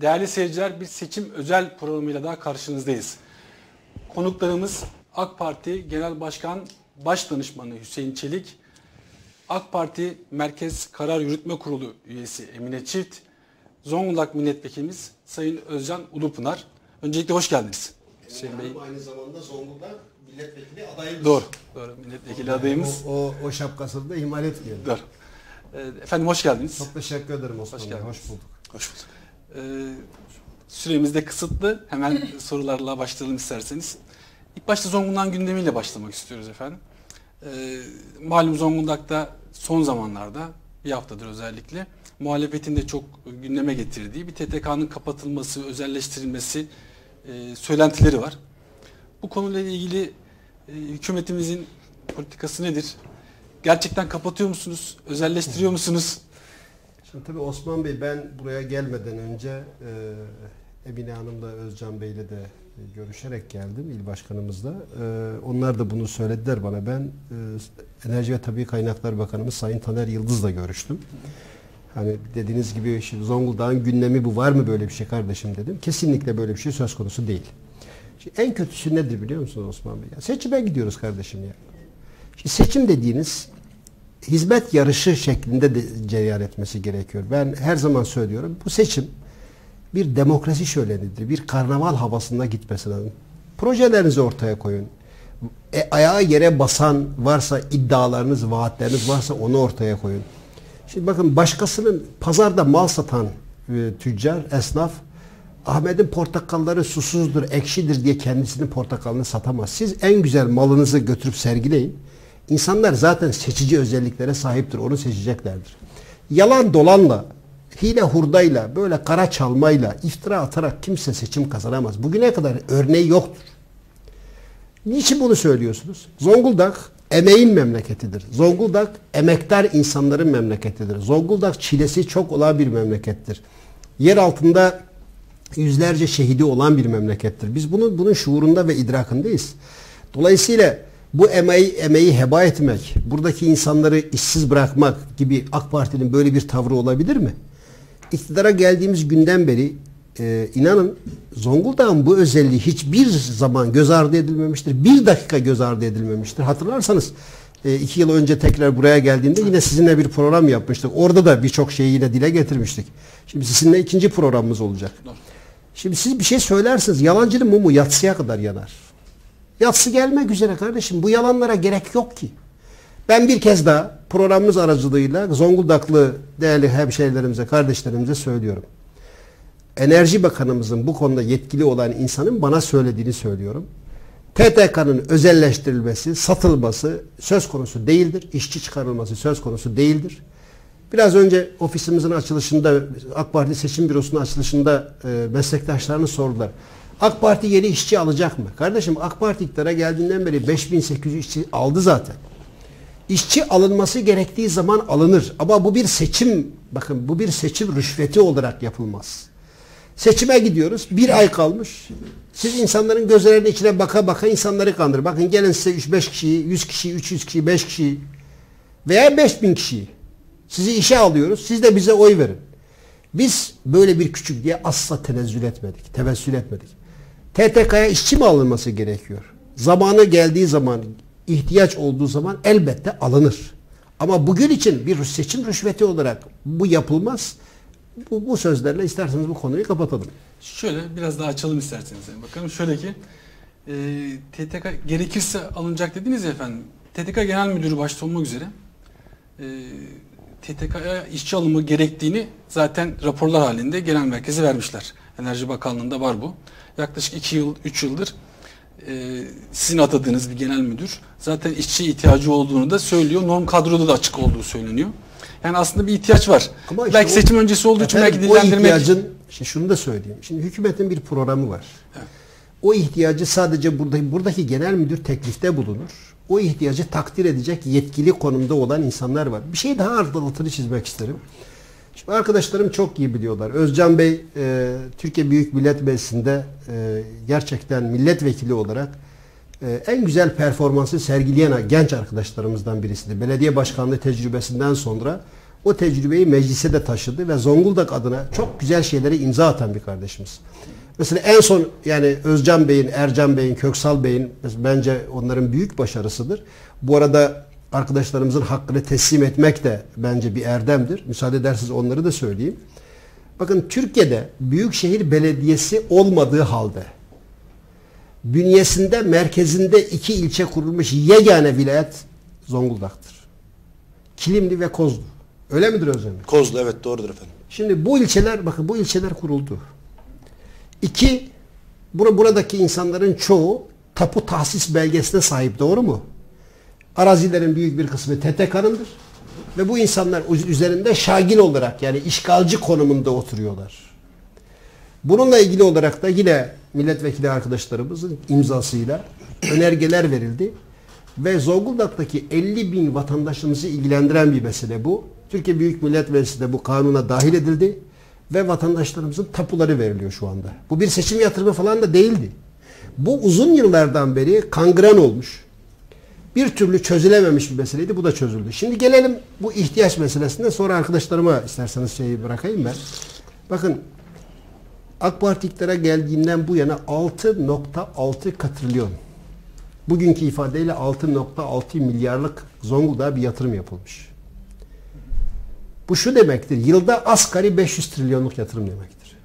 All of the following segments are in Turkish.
Değerli seyirciler, bir seçim özel programıyla daha karşınızdayız. Konuklarımız AK Parti Genel Başkan Başdanışmanı Hüseyin Çelik, AK Parti Merkez Karar Yürütme Kurulu üyesi Emine Çift, Zonguldak Milletvekilimiz Sayın Özcan Ulupınar. Öncelikle hoş geldiniz. Hüseyin Bey. Aynı zamanda Zonguldak Milletvekili adayımız. Doğru, milletvekili adayımız. O şapkasını da ihmal etmeyelim. Doğru. Efendim hoş geldiniz. Çok teşekkür ederim Osman Bey. geldiniz. Hoş bulduk. Hoş bulduk. Süremiz de kısıtlı. Hemen sorularla başlayalım isterseniz. İlk başta Zonguldak gündemiyle başlamak istiyoruz efendim. Malum Zonguldak'ta son zamanlarda, bir haftadır özellikle, muhalefetin de çok gündeme getirdiği bir TTK'nın kapatılması, özelleştirilmesi söylentileri var. Bu konuyla ilgili hükümetimizin politikası nedir? Gerçekten kapatıyor musunuz? Özelleştiriyor musunuz? Şimdi tabii Osman Bey, ben buraya gelmeden önce Emine Hanım'la Özcan Bey'le de görüşerek geldim, il başkanımızla. Onlar da bunu söylediler bana. Ben Enerji ve Tabii Kaynaklar Bakanımız Sayın Taner Yıldız'la görüştüm. Hani dediğiniz gibi şimdi Zonguldak'ın gündemi bu, var mı böyle bir şey kardeşim dedim. Kesinlikle böyle bir şey söz konusu değil. Şimdi en kötüsü nedir biliyor musunuz Osman Bey? Ya, seçime gidiyoruz kardeşim ya. Şimdi seçim dediğiniz hizmet yarışı şeklinde de cereyan etmesi gerekiyor. Ben her zaman söylüyorum, bu seçim bir demokrasi şölenidir. Bir karnaval havasında gitmesi lazım. Projelerinizi ortaya koyun. Ayağı yere basan varsa, iddialarınız, vaatleriniz varsa onu ortaya koyun. Şimdi bakın, başkasının pazarda mal satan tüccar, esnaf, Ahmet'in portakalları susuzdur, ekşidir diye kendisinin portakalını satamaz. Siz en güzel malınızı götürüp sergileyin. İnsanlar zaten seçici özelliklere sahiptir. Onu seçeceklerdir. Yalan dolanla, hile hurdayla, böyle kara çalmayla, iftira atarak kimse seçim kazanamaz. Bugüne kadar örneği yoktur. Niçin bunu söylüyorsunuz? Zonguldak emeğin memleketidir. Zonguldak emektar insanların memleketidir. Zonguldak çilesi çok olan bir memlekettir. Yer altında yüzlerce şehidi olan bir memlekettir. Biz bunun şuurunda ve idrakındayız. Dolayısıyla bu emeği heba etmek, buradaki insanları işsiz bırakmak gibi AK Parti'nin böyle bir tavrı olabilir mi? İktidara geldiğimiz günden beri inanın Zonguldak'ın bu özelliği hiçbir zaman göz ardı edilmemiştir. Bir dakika göz ardı edilmemiştir. Hatırlarsanız 2 yıl önce tekrar buraya geldiğinde yine sizinle bir program yapmıştık. Orada da birçok şeyi yine dile getirmiştik. Şimdi sizinle ikinci programımız olacak. Şimdi siz bir şey söylersiniz, yalancının mumu yatsıya kadar yanar. Yatsı gelmek üzere kardeşim. Bu yalanlara gerek yok ki. Ben bir kez daha programımız aracılığıyla Zonguldaklı değerli hemşehrilerimize, kardeşlerimize söylüyorum. Enerji Bakanımızın bu konuda yetkili olan insanın bana söylediğini söylüyorum. TTK'nın özelleştirilmesi, satılması söz konusu değildir. İşçi çıkarılması söz konusu değildir. Biraz önce ofisimizin açılışında, AK Parti Seçim Bürosu'nun açılışında meslektaşlarını sordular. AK Parti yeni işçi alacak mı? Kardeşim, AK Parti iktidara geldiğinden beri 5800 işçi aldı zaten. İşçi alınması gerektiği zaman alınır. Ama bu bir seçim, bakın bu bir seçim rüşveti olarak yapılmaz. Seçime gidiyoruz. Bir ay kalmış. Siz insanların gözlerinin içine baka baka insanları kandırın. Bakın gelin size 3-5 kişiyi, 100 kişiyi, 300 kişiyi, 5 kişiyi veya 5000 kişiyi sizi işe alıyoruz. Siz de bize oy verin. Biz böyle bir küçük diye asla tenezzül etmedik. Tevessül etmedik. TTK'ya işçi mi alınması gerekiyor? Zamanı geldiği zaman, ihtiyaç olduğu zaman elbette alınır. Ama bugün için bir seçim rüşveti olarak bu yapılmaz. Bu sözlerle isterseniz bu konuyu kapatalım. Şöyle biraz daha açalım isterseniz. Bakalım şöyle ki TTK gerekirse alınacak dediniz ya efendim. TTK Genel Müdürü başta olmak üzere TTK'ya işçi alımı gerektiğini zaten raporlar halinde genel merkeze vermişler. Enerji Bakanlığı'nda var bu. Yaklaşık 2 yıl, 3 yıldır sizin atadığınız bir genel müdür zaten işçi ihtiyacı olduğunu da söylüyor. Norm kadroda da açık olduğu söyleniyor. Yani aslında bir ihtiyaç var. Ama işte belki seçim öncesi olduğu için belki dillendirmek. O ihtiyacın, şunu da söyleyeyim. Şimdi hükümetin bir programı var. Evet. O ihtiyacı sadece buradaki genel müdür teklifte bulunur. O ihtiyacı takdir edecek yetkili konumda olan insanlar var. Bir şey daha altını çizmek isterim. Şimdi arkadaşlarım çok iyi biliyorlar. Özcan Bey Türkiye Büyük Millet Meclisi'nde gerçekten milletvekili olarak en güzel performansı sergileyen genç arkadaşlarımızdan birisidir. Belediye başkanlığı tecrübesinden sonra O tecrübeyi meclise de taşıdı ve Zonguldak adına çok güzel şeylere imza atan bir kardeşimiz. Mesela en son yani Özcan Bey'in, Ercan Bey'in, Köksal Bey'in bence onların büyük başarısıdır. Bu arada arkadaşlarımızın hakkını teslim etmek de bence bir erdemdir. Müsaade ederseniz onları da söyleyeyim. Bakın Türkiye'de büyükşehir belediyesi olmadığı halde bünyesinde merkezinde 2 ilçe kurulmuş yegane vilayet Zonguldak'tır. Kilimli ve Kozlu. Öyle midir Özlem Bey? Kozlu, evet, doğrudur efendim. Şimdi bu ilçeler, bakın bu ilçeler kuruldu. 2, buradaki insanların çoğu tapu tahsis belgesine sahip, doğru mu? Arazilerin büyük bir kısmı TTK'nındır. Ve bu insanlar üzerinde şagil olarak yani işgalci konumunda oturuyorlar. Bununla ilgili olarak da yine milletvekili arkadaşlarımızın imzasıyla önergeler verildi. Ve Zonguldak'taki 50 bin vatandaşımızı ilgilendiren bir mesele bu. Türkiye Büyük Millet Meclisi de bu kanuna dahil edildi. Ve vatandaşlarımızın tapuları veriliyor şu anda. Bu bir seçim yatırımı falan da değildi. Bu uzun yıllardan beri kangren olmuş. Bir türlü çözülememiş bir meseleydi. Bu da çözüldü. Şimdi gelelim bu ihtiyaç meselesine. Sonra arkadaşlarıma isterseniz şeyi bırakayım ben. Bakın AK Parti iktidara geldiğinden bu yana 6.6 katrilyon, bugünkü ifadeyle 6.6 milyarlık Zonguldak'a bir yatırım yapılmış. Bu şu demektir. Yılda asgari 500 trilyonluk yatırım demektir.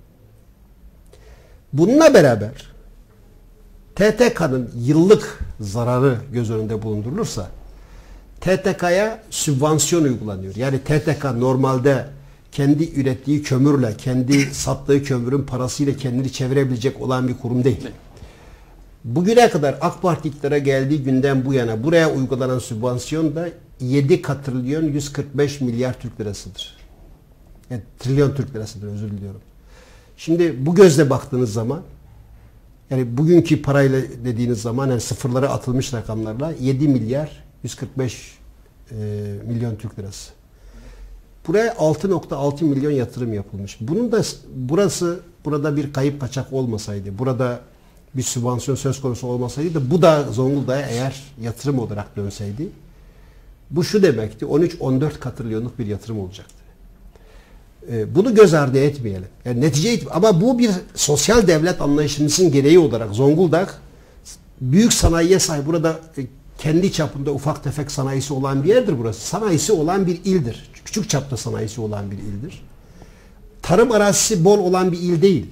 Bununla beraber TTK'nın yıllık zararı göz önünde bulundurulursa TTK'ya sübvansiyon uygulanıyor. Yani TTK normalde kendi ürettiği kömürle, kendi sattığı kömürün parasıyla kendini çevirebilecek olan bir kurum değil. Bugüne kadar AK Parti iktidara geldiği günden bu yana buraya uygulanan sübvansiyon da 7 katrilyon 145 milyar Türk lirasıdır. Yani trilyon Türk lirasıdır, özür diliyorum. Şimdi bu gözle baktığınız zaman, yani bugünkü parayla dediğiniz zaman yani sıfırlara atılmış rakamlarla 7 milyar 145 milyon Türk lirası. Buraya 6.6 milyon yatırım yapılmış. Bunun da burada bir kayıp kaçak olmasaydı, burada bir sübvansiyon söz konusu olmasaydı da bu da Zonguldak'a eğer yatırım olarak dönseydi, bu şu demekti, 13-14 katrilyonluk bir yatırım olacaktı. Bunu göz ardı etmeyelim. Yani netice ama bu bir sosyal devlet anlayışımızın gereği olarak Zonguldak büyük sanayiye sahip. Burada kendi çapında ufak tefek sanayisi olan bir yerdir burası. Sanayisi olan bir ildir. Küçük çapta sanayisi olan bir ildir. Tarım arazisi bol olan bir il değil.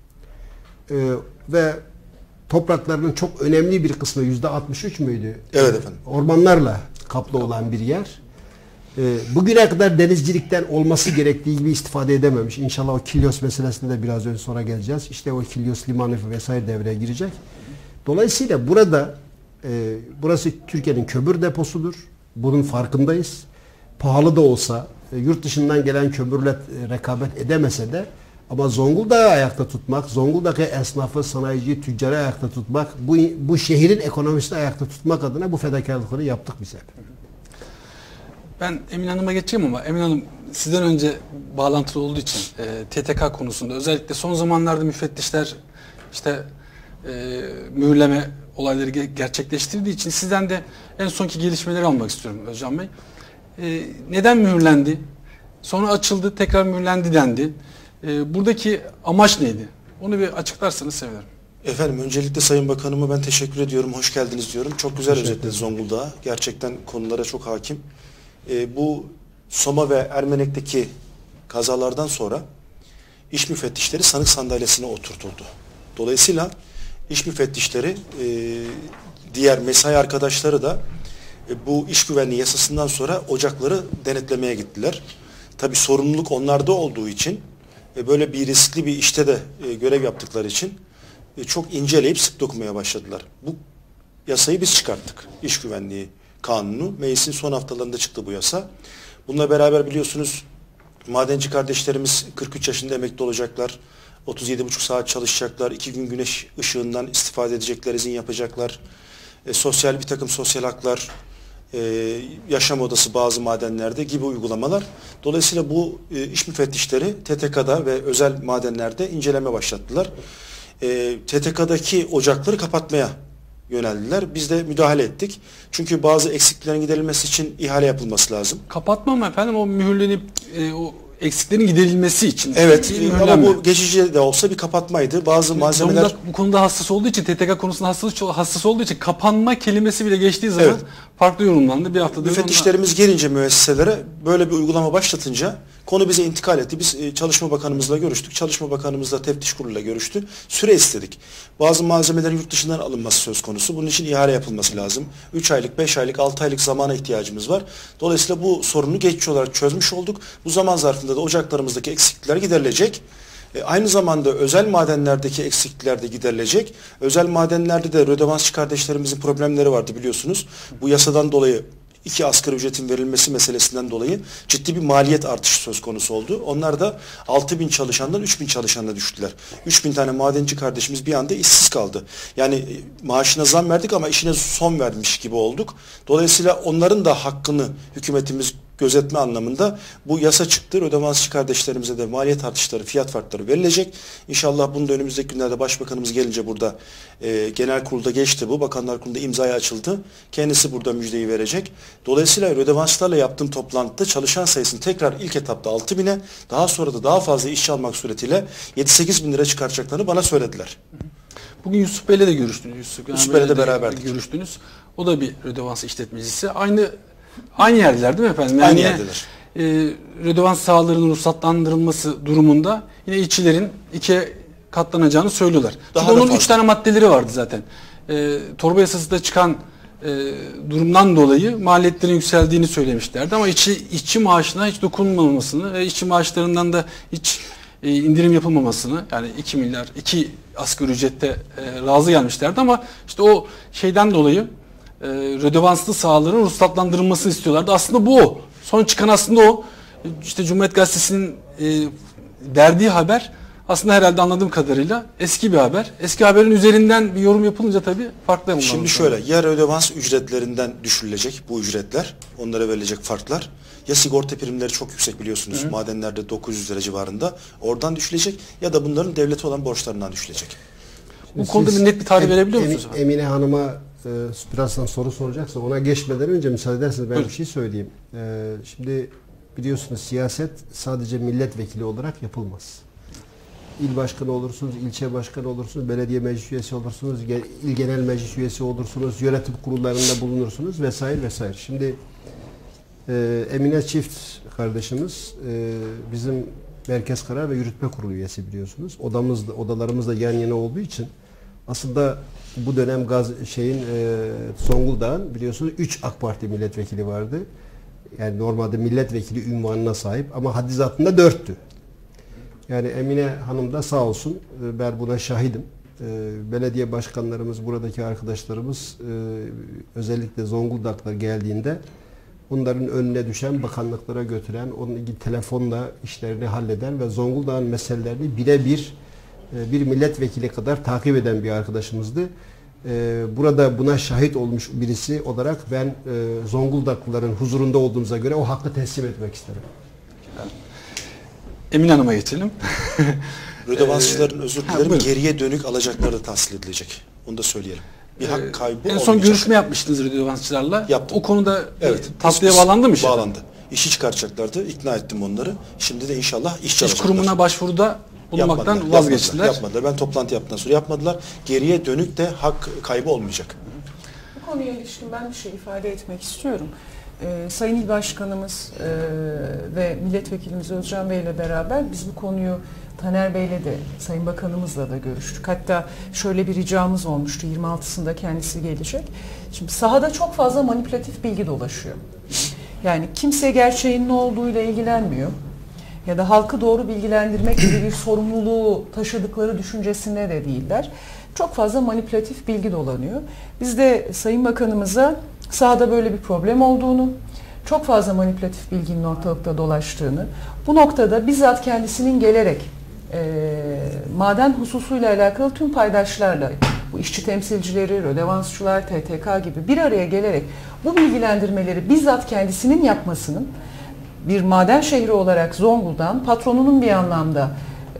Ve topraklarının çok önemli bir kısmı %63 müydü? Evet efendim. Ormanlarla kaplı olan bir yer. Bugüne kadar denizcilikten olması gerektiği gibi istifade edememiş. İnşallah o Kilyos meselesine de biraz önce sonra geleceğiz. İşte o Kilyos limanı vesaire devreye girecek. Dolayısıyla burası Türkiye'nin kömür deposudur. Bunun farkındayız. Pahalı da olsa, yurt dışından gelen kömürle rekabet edemese de ama Zonguldak'ı ayakta tutmak, Zonguldak'ı esnafı, sanayiciyi, tüccarı ayakta tutmak, bu şehrin ekonomisini ayakta tutmak adına bu fedakarlıkları yaptık biz hep. Ben Emine Hanım'a geçeceğim ama Emine Hanım sizden önce bağlantılı olduğu için TTK konusunda özellikle son zamanlarda müfettişler işte mühürleme olayları gerçekleştirdiği için sizden de en sonki gelişmeleri almak istiyorum Özcan Bey. Neden mühürlendi? Sonra açıldı, tekrar mühürlendi dendi. Buradaki amaç neydi? Onu bir açıklarsanız sevinirim. Efendim öncelikle Sayın Bakanıma ben teşekkür ediyorum. Hoş geldiniz diyorum. Çok güzel özetledi Zonguldak'ı. Gerçekten konulara çok hakim. Bu Soma ve Ermenek'teki kazalardan sonra iş müfettişleri sanık sandalyesine oturtuldu. Dolayısıyla iş müfettişleri diğer mesai arkadaşları da bu iş güvenliği yasasından sonra ocakları denetlemeye gittiler. Tabii sorumluluk onlarda olduğu için böyle bir riskli bir işte de görev yaptıkları için çok inceleyip sık dokunmaya başladılar. Bu yasayı biz çıkarttık. İş güvenliği kanunu. Meclisin son haftalarında çıktı bu yasa. Bununla beraber biliyorsunuz madenci kardeşlerimiz 43 yaşında emekli olacaklar. 37,5 saat çalışacaklar. 2 gün güneş ışığından istifade edecekler, izin yapacaklar. Bir takım sosyal haklar, yaşam odası bazı madenlerde gibi uygulamalar. Dolayısıyla bu iş müfettişleri TTK'da ve özel madenlerde inceleme başlattılar. TTK'daki ocakları kapatmaya yöneldiler. Biz de müdahale ettik. Çünkü bazı eksiklerin giderilmesi için ihale yapılması lazım. Kapatma mı efendim? O mühürlenip o eksiklerin giderilmesi için. Evet Bir ama mühürlenme. bu geçici de olsa bir kapatmaydı. Bazı malzemeler... Zonguldak bu konuda hassas olduğu için, TTK konusunda hassas olduğu için kapanma kelimesi bile geçtiği zaman Evet. farklı yorumlandı. Bir haftadır Müfettişlerimiz gelince müesseselere böyle bir uygulama başlatınca konu bize intikal etti. Biz Çalışma Bakanımızla görüştük. Çalışma Bakanımızla teftiş kuruluyla görüştü. Süre istedik. Bazı malzemelerin yurt dışından alınması söz konusu. Bunun için ihale yapılması lazım. 3 aylık, 5 aylık, 6 aylık zamana ihtiyacımız var. Dolayısıyla bu sorunu geçici olarak çözmüş olduk. Bu zaman zarfında da ocaklarımızdaki eksiklikler giderilecek. Aynı zamanda özel madenlerdeki eksiklikler de giderilecek. Özel madenlerde de rödevansçı kardeşlerimizin problemleri vardı biliyorsunuz. Bu yasadan dolayı 2 asgari ücretin verilmesi meselesinden dolayı ciddi bir maliyet artışı söz konusu oldu. Onlar da 6.000 çalışandan 3.000 çalışana düştüler. 3.000 tane madenci kardeşimiz bir anda işsiz kaldı. Yani maaşına zam verdik ama işine son vermiş gibi olduk. Dolayısıyla onların da hakkını hükümetimiz gözetme anlamında bu yasa çıktı. Ödemansçı kardeşlerimize de maliyet artışları, fiyat farkları verilecek. İnşallah bunu da önümüzdeki günlerde Başbakanımız gelince burada genel kurulda geçti bu. Bakanlar Kurulu'nda imzaya açıldı. Kendisi burada müjdeyi verecek. Dolayısıyla ödemansçılarla yaptığım toplantıda çalışan sayısını tekrar ilk etapta 6.000'e, daha sonra da daha fazla işçi almak suretiyle 7-8 bin lira çıkaracaklarını bana söylediler. Bugün Yusuf Bey'le de görüştünüz. Yusuf Bey'le de beraberdik. Görüştünüz. O da bir rödevans işletmecisi. Aynı yerdeler değil mi efendim? Yani Aynı yerdeler. Rödevans sahalarının ruhsatlandırılması durumunda yine işçilerin 2'ye katlanacağını söylüyorlar. Daha Çünkü da onun fazla. 3 tane maddeleri vardı zaten. Torba yasasında çıkan durumdan dolayı maliyetlerin yükseldiğini söylemişlerdi ama işçi maaşına hiç dokunulmamasını ve işçi maaşlarından da hiç indirim yapılmamasını, yani 2 milyar 2 asgari ücrette razı gelmişlerdi ama işte o şeyden dolayı rödevanslı sahaların ruhsatlandırılmasını istiyorlardı. Aslında bu o. Son çıkan aslında o. İşte Cumhuriyet Gazetesi'nin verdiği haber aslında herhalde anladığım kadarıyla eski bir haber. Eski haberin üzerinden bir yorum yapılınca tabii farklı yorumlar. Şimdi şöyle, ya rödevans ücretlerinden düşürülecek bu ücretler, onlara verilecek farklar. Ya sigorta primleri çok yüksek biliyorsunuz. Hı. Madenlerde 900 lira civarında. Oradan düşülecek ya da bunların devlete olan borçlarından düşülecek. Bu konuda bir net bir tarih verebiliyor musunuz? Emine Hanım'a birazdan soru soracaksa ona geçmeden önce müsaade ederseniz ben bir şey söyleyeyim. Şimdi biliyorsunuz siyaset sadece milletvekili olarak yapılmaz. İl başkanı olursunuz, ilçe başkanı olursunuz, belediye meclis üyesi olursunuz, il genel meclis üyesi olursunuz, yönetim kurullarında bulunursunuz vesaire vesaire. Şimdi Emine Çift kardeşimiz bizim Merkez Karar ve Yürütme Kurulu üyesi biliyorsunuz. Odalarımız da yan yana olduğu için aslında bu dönem Zonguldak'ın biliyorsunuz 3 AK Parti milletvekili vardı. Yani normalde milletvekili unvanına sahip ama haddizatında 4'tü. Yani Emine Hanım da sağ olsun, ben buna şahidim. Belediye başkanlarımız, buradaki arkadaşlarımız özellikle Zonguldak'ta geldiğinde bunların önüne düşen, bakanlıklara götüren, onun ilgili telefonla işlerini halleden ve Zonguldak'ın meselelerini birebir bir milletvekili kadar takip eden bir arkadaşımızdı. Burada buna şahit olmuş birisi olarak ben Zonguldaklıların huzurunda olduğumuza göre o hakkı teslim etmek isterim. Emine Hanım'a geçelim. Rödevansçıların özür dilerim geriye dönük alacakları da tahsil edilecek. Onu da söyleyelim. Bir hak kaybı en son olmayacak. görüşme yapmıştınız rödevansçılarla. Yaptım. O konuda evet. tatlıya bağlandı mı? Bağlandı. İşi çıkaracaklardı. İkna ettim onları. Şimdi de inşallah iş İş alacaklar. kurumuna başvuruda bulunmaktan vazgeçtiler. Yapmadılar. Ben toplantı yaptıktan sonra yapmadılar. Geriye dönük de hak kaybı olmayacak. Bu konuya ilişkin ben bir şey ifade etmek istiyorum. Sayın İl Başkanımız ve Milletvekilimiz Özcan Bey ile beraber biz bu konuyu Taner Bey'le de Sayın Bakanımızla da görüştük. Hatta şöyle bir ricamız olmuştu. 26'sında kendisi gelecek. Şimdi sahada çok fazla manipülatif bilgi dolaşıyor. Yani kimse gerçeğin ne olduğuyla ilgilenmiyor. Ya da halkı doğru bilgilendirmek gibi bir sorumluluğu taşıdıkları düşüncesinde de değiller. Çok fazla manipülatif bilgi dolanıyor. Biz de Sayın Bakanımıza sahada böyle bir problem olduğunu, çok fazla manipülatif bilginin ortalıkta dolaştığını, bu noktada bizzat kendisinin gelerek maden hususuyla alakalı tüm paydaşlarla, bu işçi temsilcileri, rödevansçılar, TTK gibi bir araya gelerek bu bilgilendirmeleri bizzat kendisinin yapmasının bir maden şehri olarak Zonguldak'ın patronunun bir anlamda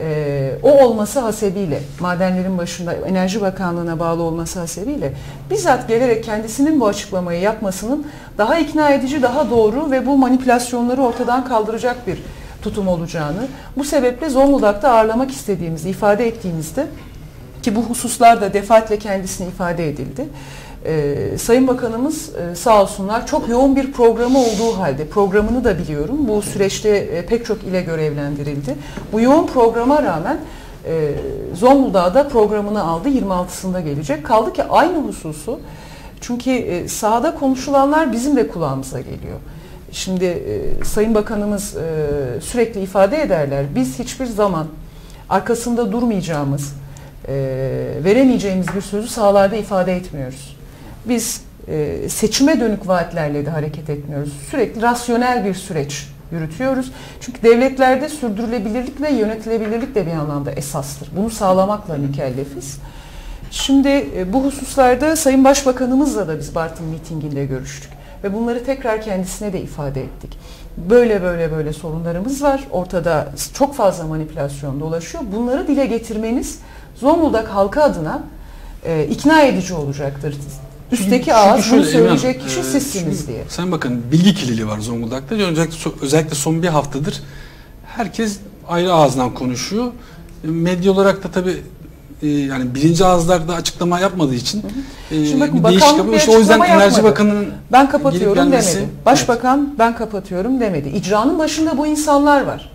o olması hasebiyle, madenlerin başında Enerji Bakanlığı'na bağlı olması hasebiyle bizzat gelerek kendisinin bu açıklamayı yapmasının daha ikna edici, daha doğru ve bu manipülasyonları ortadan kaldıracak bir tutum olacağını, bu sebeple Zonguldak'ta ağırlamak istediğimizi ifade ettiğimizde, ki bu hususlar da defaatle kendisine ifade edildi. Sayın Bakanımız sağ olsunlar çok yoğun bir programı olduğu halde, programını da biliyorum, bu süreçte pek çok ile görevlendirildi. Bu yoğun programa rağmen Zonguldak'ta programını aldı, 26'sında gelecek. Kaldı ki aynı hususu, çünkü sahada konuşulanlar bizim de kulağımıza geliyor. Şimdi Sayın Bakanımız sürekli ifade ederler, biz hiçbir zaman arkasında durmayacağımız, veremeyeceğimiz bir sözü sahalarda ifade etmiyoruz. Biz seçime dönük vaatlerle de hareket etmiyoruz. Sürekli rasyonel bir süreç yürütüyoruz. Çünkü devletlerde sürdürülebilirlik ve yönetilebilirlik de bir anlamda esastır. Bunu sağlamakla mükellefiz. Şimdi bu hususlarda Sayın Başbakanımızla da biz Bartın mitinginde görüştük. Ve bunları tekrar kendisine de ifade ettik. Böyle sorunlarımız var. Ortada çok fazla manipülasyon dolaşıyor. Bunları dile getirmeniz Zonguldak halkı adına ikna edici olacaktır. Üstteki ağız bunu söyleyecek kişi sizsiniz diye. Sayın Bakan, bilgi kirliliği var Zonguldak'ta. Özellikle son bir haftadır herkes ayrı ağızdan konuşuyor. Medya olarak da tabii yani birinci ağızlarda açıklama yapmadığı için bakın, bir değişik yapıyor. İşte o yüzden Enerji Bakanı'nın ben kapatıyorum gelmesi, demedi. Başbakan ben kapatıyorum demedi. İcranın başında bu insanlar var.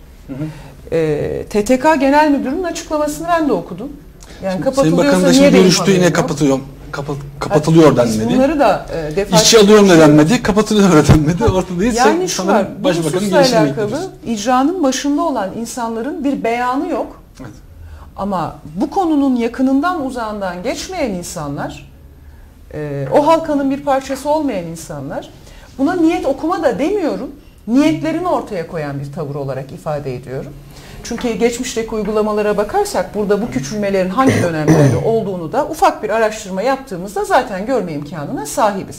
TTK Genel Müdürü'nün açıklamasını ben de okudum. Yani Sayın Bakan da şimdi görüştü, yine kapatılıyor denmedi. Bunları da İşçi alıyorum da denmedi, kapatılıyor da denmedi. Ortadayız. Yani şu var, bu hususla alakalı bekliyoruz. icranın başında olan insanların bir beyanı yok. Evet. Ama bu konunun yakınından uzağından geçmeyen insanlar, o halkanın bir parçası olmayan insanlar, buna niyet okuma da demiyorum, niyetlerini ortaya koyan bir tavır olarak ifade ediyorum. Çünkü geçmişteki uygulamalara bakarsak burada bu küçülmelerin hangi dönemlerde olduğunu da ufak bir araştırma yaptığımızda zaten görme imkanına sahibiz.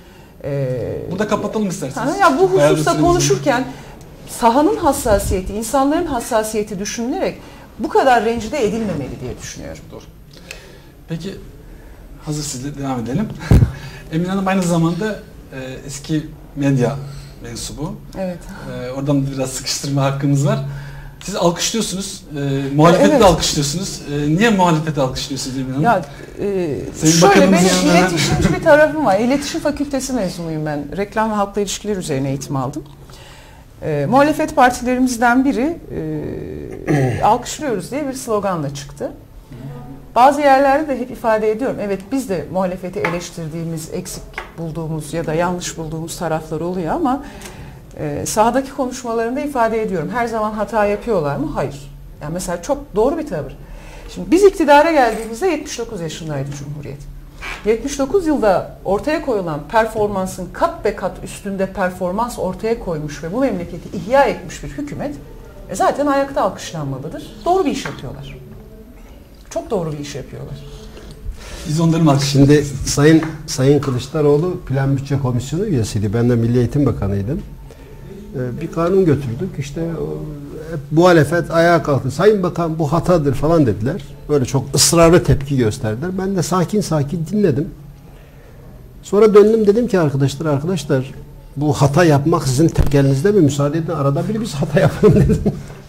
Burada kapatalım isterseniz. Ya bu hususta konuşurken sahanın hassasiyeti, insanların hassasiyeti düşünülerek bu kadar rencide edilmemeli diye düşünüyorum. Doğru. Peki, hazır sizle devam edelim. Emine Hanım aynı zamanda eski medya mensubu. Evet. Oradan biraz sıkıştırma hakkımız var. Siz alkışlıyorsunuz, muhalefeti de alkışlıyorsunuz. Niye muhalefeti alkışlıyorsunuz Emine Hanım? Ya, şöyle benim iletişimci bir tarafım var. İletişim Fakültesi mezunuyum ben. Reklam ve halkla ilişkiler üzerine eğitim aldım. Muhalefet partilerimizden biri alkışlıyoruz diye bir sloganla çıktı. Bazı yerlerde de hep ifade ediyorum. Evet, biz de muhalefeti eleştirdiğimiz, eksik bulduğumuz ya da yanlış bulduğumuz taraflar oluyor ama sahadaki konuşmalarında ifade ediyorum. Her zaman hata yapıyorlar mı? Hayır. Yani mesela çok doğru bir tavır. Şimdi biz iktidara geldiğimizde 79 yaşındaydı Cumhuriyet. 79 yılda ortaya koyulan performansın kat be kat üstünde performans ortaya koymuş ve bu memleketi ihya etmiş bir hükümet zaten ayakta alkışlanmalıdır. Doğru bir iş yapıyorlar. Çok doğru bir iş yapıyorlar. Biz onların alkışlıyoruz. Şimdi Sayın Kılıçdaroğlu Plan Bütçe Komisyonu üyesiydi. Ben de Milli Eğitim Bakanıydım. Bir kanun götürdük. İşte hep muhalefet ayağa kalktı. Sayın Bakan bu hatadır falan dediler. Böyle çok ısrarlı tepki gösterdiler. Ben de sakin dinledim. Sonra döndüm, dedim ki arkadaşlar bu hata yapmak sizin tekelinizde mi? Müsaade edin, arada bir biz hata yapalım dedim.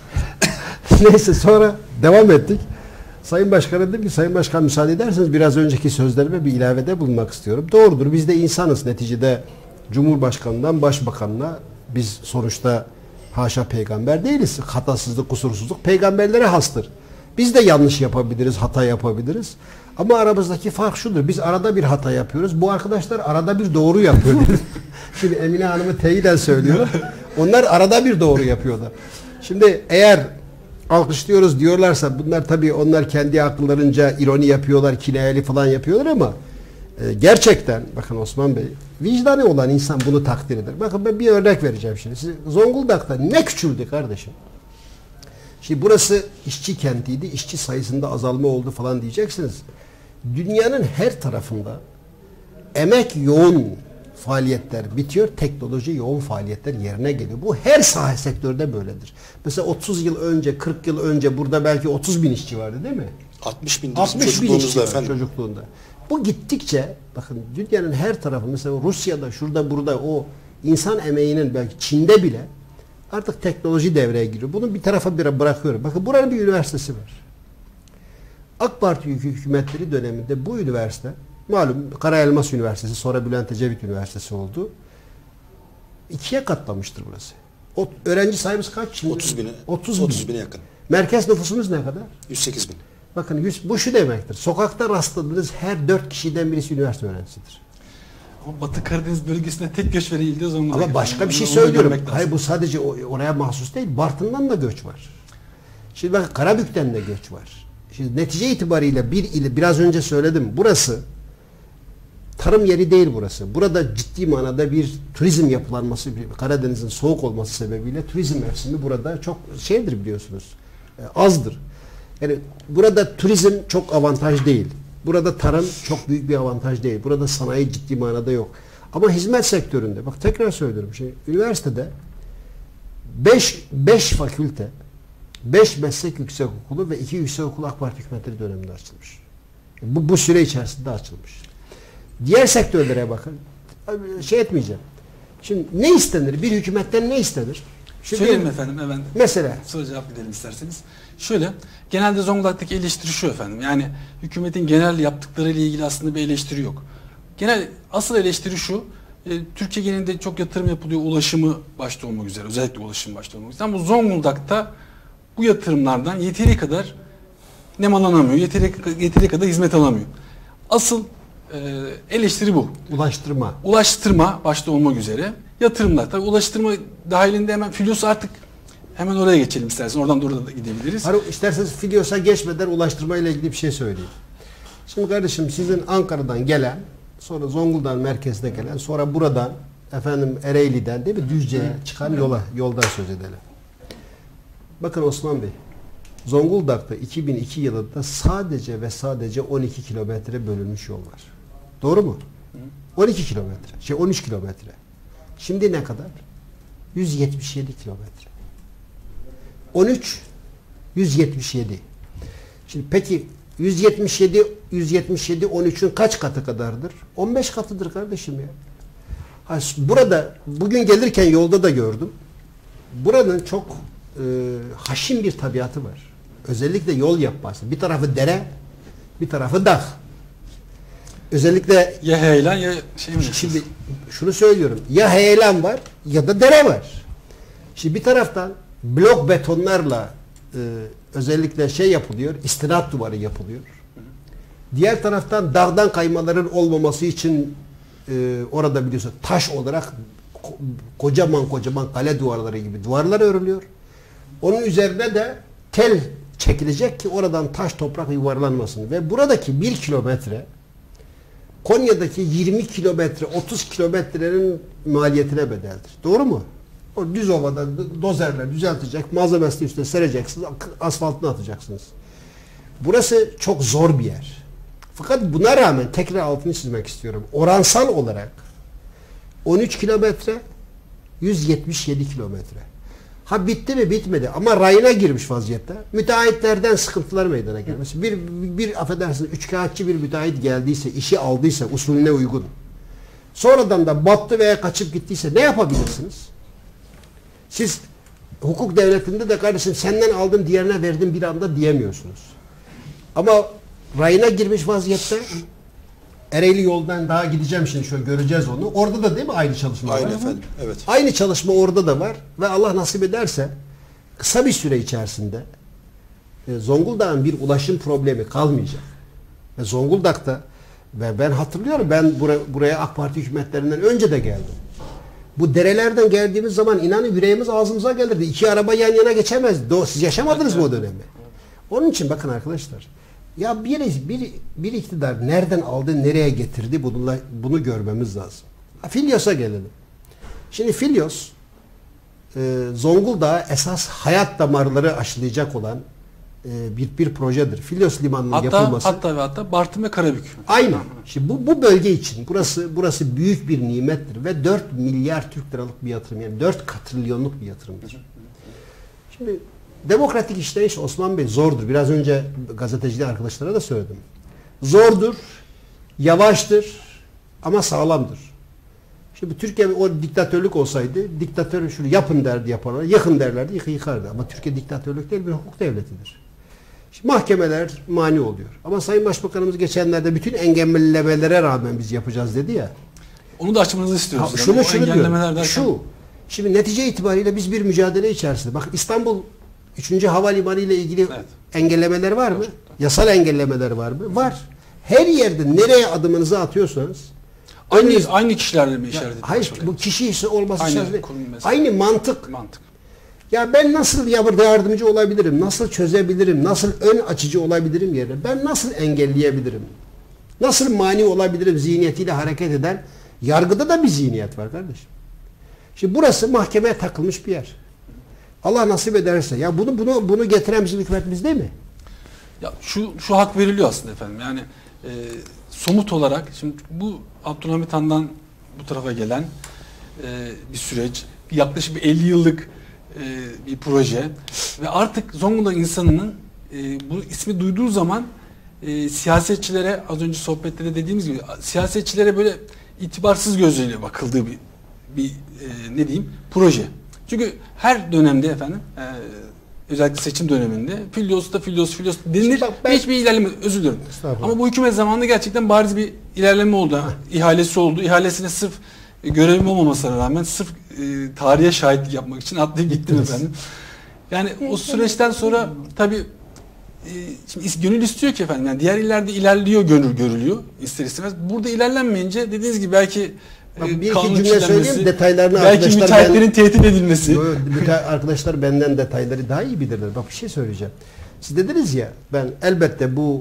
Neyse, sonra devam ettik. Sayın Başkan'a dedim ki, Sayın Başkan müsaade ederseniz biraz önceki sözlerime bir ilavede bulunmak istiyorum. Doğrudur, biz de insanız neticede. Cumhurbaşkanından Başbakanına biz sonuçta haşa peygamber değiliz. Hatasızlık, kusursuzluk peygamberlere hastır. Biz de yanlış yapabiliriz, hata yapabiliriz. Ama aramızdaki fark şudur. Biz arada bir hata yapıyoruz. Bu arkadaşlar arada bir doğru yapıyor. Şimdi Emine Hanım'ı teyiden söylüyor. Onlar arada bir doğru yapıyorlar. Şimdi eğer alkışlıyoruz diyorlarsa bunlar tabii onlar kendi akıllarınca ironi yapıyorlar, kinayeli falan yapıyorlar ama gerçekten bakın Osman Bey, vicdanı olan insan bunu takdir eder. Bakın ben bir örnek vereceğim şimdi. Zonguldak'ta ne küçüldü kardeşim. Şimdi burası işçi kentiydi, işçi sayısında azalma oldu falan diyeceksiniz. Dünyanın her tarafında emek yoğun, faaliyetler bitiyor, teknoloji yoğun faaliyetler yerine geliyor. Bu her saha sektörde böyledir. Mesela 30 yıl önce, 40 yıl önce burada belki 30 bin işçi vardı değil mi? 60 bin 60 bin işçi çocukluğunuzda var efendim. çocukluğunda. Bu gittikçe bakın dünyanın her tarafı mesela Rusya'da şurada burada o insan emeğinin belki Çin'de bile artık teknoloji devreye giriyor. Bunu bir tarafa bırakıyorum. Bakın buranın bir üniversitesi var. AK Parti hükümetleri döneminde bu üniversite malum Karaelmas Üniversitesi sonra Bülent Ecevit Üniversitesi oldu. 2'ye katlamıştır burası. O öğrenci sayımız kaç şimdi? 30 bine yakın. Merkez nüfusumuz ne kadar? 108 bin. Bakın bu şu demektir. Sokakta rastladığınız her 4 kişiden birisi üniversite öğrencisidir. Ama Batı Karadeniz bölgesinde tek göç veren ilde Zonguldak. Ama başka bir şey Onu söylüyorum. görmek lazım. Hayır bu sadece oraya mahsus değil. Bartın'dan da göç var. Şimdi bakın Karabük'ten de göç var. Şimdi netice itibariyle bir ili biraz önce söyledim. Burası tarım yeri değil burası. Burada ciddi manada bir turizm yapılanması, Karadeniz'in soğuk olması sebebiyle turizm mevsimi burada çok şeydir biliyorsunuz. Azdır. Yani burada turizm çok avantaj değil. Burada tarım çok büyük bir avantaj değil. Burada sanayi ciddi manada yok. Ama hizmet sektöründe, bak tekrar söylüyorum, üniversitede 5 fakülte, 5 meslek yüksekokulu ve 2 yüksekokulu AK Parti hükümetleri döneminde açılmış. Bu süre içerisinde açılmış. Diğer sektörlere bakın. Şey etmeyeceğim. Şimdi ne istenir? Bir hükümetten ne istenir? Söyleyeyim mi efendim hemen? Mesela. Soru cevap gidelim isterseniz. Şöyle, genelde Zonguldak'taki eleştiri şu efendim. Yani hükümetin genel yaptıkları ile ilgili aslında bir eleştiri yok. Asıl eleştiri şu. Türkiye genelinde çok yatırım yapılıyor. Ulaşımı başta olmak üzere. Özellikle ulaşım başta olmak üzere. Ama Zonguldak'ta bu yatırımlardan yeteri kadar nemalanamıyor. Yeteri kadar hizmet alamıyor. Asıl eleştiri bu. Ulaştırma başta olmak üzere. Yatırımlar. Tabii ulaştırma dahilinde hemen Filyos artık hemen oraya geçelim istersen. Oradan doğru da gidebiliriz. İsterseniz Filyos'a geçmeden ulaştırma ile ilgili bir şey söyleyeyim. Şimdi kardeşim sizin Ankara'dan gelen, sonra Zonguldak'ın merkezine gelen, sonra buradan Ereğli'den değil mi Düzce'ye çıkan yoldan söz edelim. Bakın Osman Bey, Zonguldak'ta 2002 yılında sadece ve sadece 12 kilometre bölünmüş yol var. Doğru mu? 12 kilometre. 13 kilometre. Şimdi ne kadar? 177 kilometre. 13 177. Şimdi peki 177 13'ün kaç katı kadardır? 15 katıdır kardeşim ya. Burada bugün gelirken yolda da gördüm. Buranın çok haşin bir tabiatı var. Özellikle yol yapması. Bir tarafı dere, bir tarafı dağ. Özellikle ya heyelan ya şey mi? Şimdi şunu söylüyorum. Ya heyelan var ya da dere var. Şimdi bir taraftan blok betonlarla özellikle yapılıyor. İstinat duvarı yapılıyor. Diğer taraftan dağdan kaymaların olmaması için orada biliyorsun taş olarak kocaman kale duvarları gibi duvarlar örülüyor. Onun üzerine de tel çekilecek ki oradan taş toprak yuvarlanmasın. Ve buradaki 1 kilometre Konya'daki 20 kilometre 30 kilometrenin maliyetine bedeldir. Doğru mu? O düz ovada dozerler düzeltecek, malzemesini üstüne sereceksiniz, asfaltını atacaksınız. Burası çok zor bir yer. Fakat buna rağmen tekrar altını çizmek istiyorum. Oransal olarak 13 kilometre 177 kilometre. Ha bitti mi bitmedi ama rayına girmiş vaziyette. Müteahhitlerden sıkıntılar meydana gelmesi. Bir affedersiniz üçkağıtçı bir müteahhit geldiyse, işi aldıysa usulüne uygun. Sonradan da battı veya kaçıp gittiyse ne yapabilirsiniz? Siz hukuk devletinde de kardeşim senden aldım diğerine verdim bir anda diyemiyorsunuz. Ama rayına girmiş vaziyette Ereğli yoldan daha gideceğim şimdi şöyle göreceğiz onu. Orada da değil mi aynı çalışma var? Aynı efendim. Evet. Aynı çalışma orada da var ve Allah nasip ederse kısa bir süre içerisinde Zonguldak'ın bir ulaşım problemi kalmayacak. Ve Zonguldak'ta ve ben hatırlıyorum ben buraya AK Parti hükümetlerinden önce de geldim. Bu derelerden geldiğimiz zaman inanın yüreğimiz ağzımıza gelirdi. 2 araba yan yana geçemezdi. Siz yaşamadınız mı o dönemi? Onun için bakın arkadaşlar. Ya bir iktidar nereden aldı, nereye getirdi bunu görmemiz lazım. Filyos'a gelelim. Şimdi Filyos Zonguldak'a esas hayat damarları aşılayacak olan bir projedir. Filyos Limanı'nın yapılması. Hatta Bartın ve Karabük. Aynen. Şimdi bu bölge için burası büyük bir nimettir ve 4 milyar Türk liralık bir yatırım, yani 4 katrilyonluk bir yatırımdır. Şimdi demokratik işleyiş Osman Bey zordur. Biraz önce gazeteciler arkadaşlara da söyledim. Zordur, yavaştır ama sağlamdır. Şimdi Türkiye o diktatörlük olsaydı, diktatör şunu yapın derdi yaparlar, yıkın derlerdi, yıkardı. Ama Türkiye diktatörlük değil, bir hukuk devletidir. Şimdi mahkemeler mani oluyor. Ama Sayın Başbakanımız geçenlerde bütün engellemelere rağmen biz yapacağız dedi ya. Onu da açmanızı istiyoruz. Şunu diyorum. Şimdi netice itibariyle biz bir mücadele içerisinde. Bak İstanbul 3. Havalimanı ile ilgili engellemeler var mı? Yasal engellemeler var mı? Var. Her yerde nereye adımınızı atıyorsanız aynı kişilerle mi işaret ediyorsunuz? Hayır, bu kişi ise olması aynı mantık. Ya ben nasıl yardımcı olabilirim? Nasıl çözebilirim? Nasıl ön açıcı olabilirim yerine? Ben nasıl engelleyebilirim? Nasıl mani olabilirim zihniyetiyle hareket eden? Yargıda da bir zihniyet var kardeşim. Şimdi burası mahkemeye takılmış bir yer. Allah nasip ederse. Ya bunu getiren bizim hükümetimiz değil mi? Ya şu hak veriliyor aslında efendim. Yani somut olarak şimdi bu Abdülhamit Han'dan bu tarafa gelen bir süreç, yaklaşık bir 50 yıllık bir proje ve artık Zonguldak insanının bu ismi duyduğu zaman siyasetçilere, az önce sohbette de dediğimiz gibi, siyasetçilere böyle itibarsız gözüyle bakıldığı bir ne diyeyim, proje. Çünkü her dönemde efendim özellikle seçim döneminde Filyos denilir ve hiçbir ilerleme, özür dilerim. Ama bu hükümet zamanında gerçekten bariz bir ilerleme oldu. İhalesi oldu. İhalesine sırf görevim olmamasına rağmen sırf tarihe şahitlik yapmak için atlayıp gittim efendim. Yani o süreçten sonra tabii şimdi gönül istiyor ki efendim, yani diğer illerde ilerliyor, görülüyor ister istemez. Burada ilerlenmeyince dediğiniz gibi belki bir iki cümle söyleyeyim, detaylarını belki müteahhitlerin tehdit edilmesi. Arkadaşlar benden detayları daha iyi bilirler. Bak bir şey söyleyeceğim. Siz dediniz ya, ben elbette bu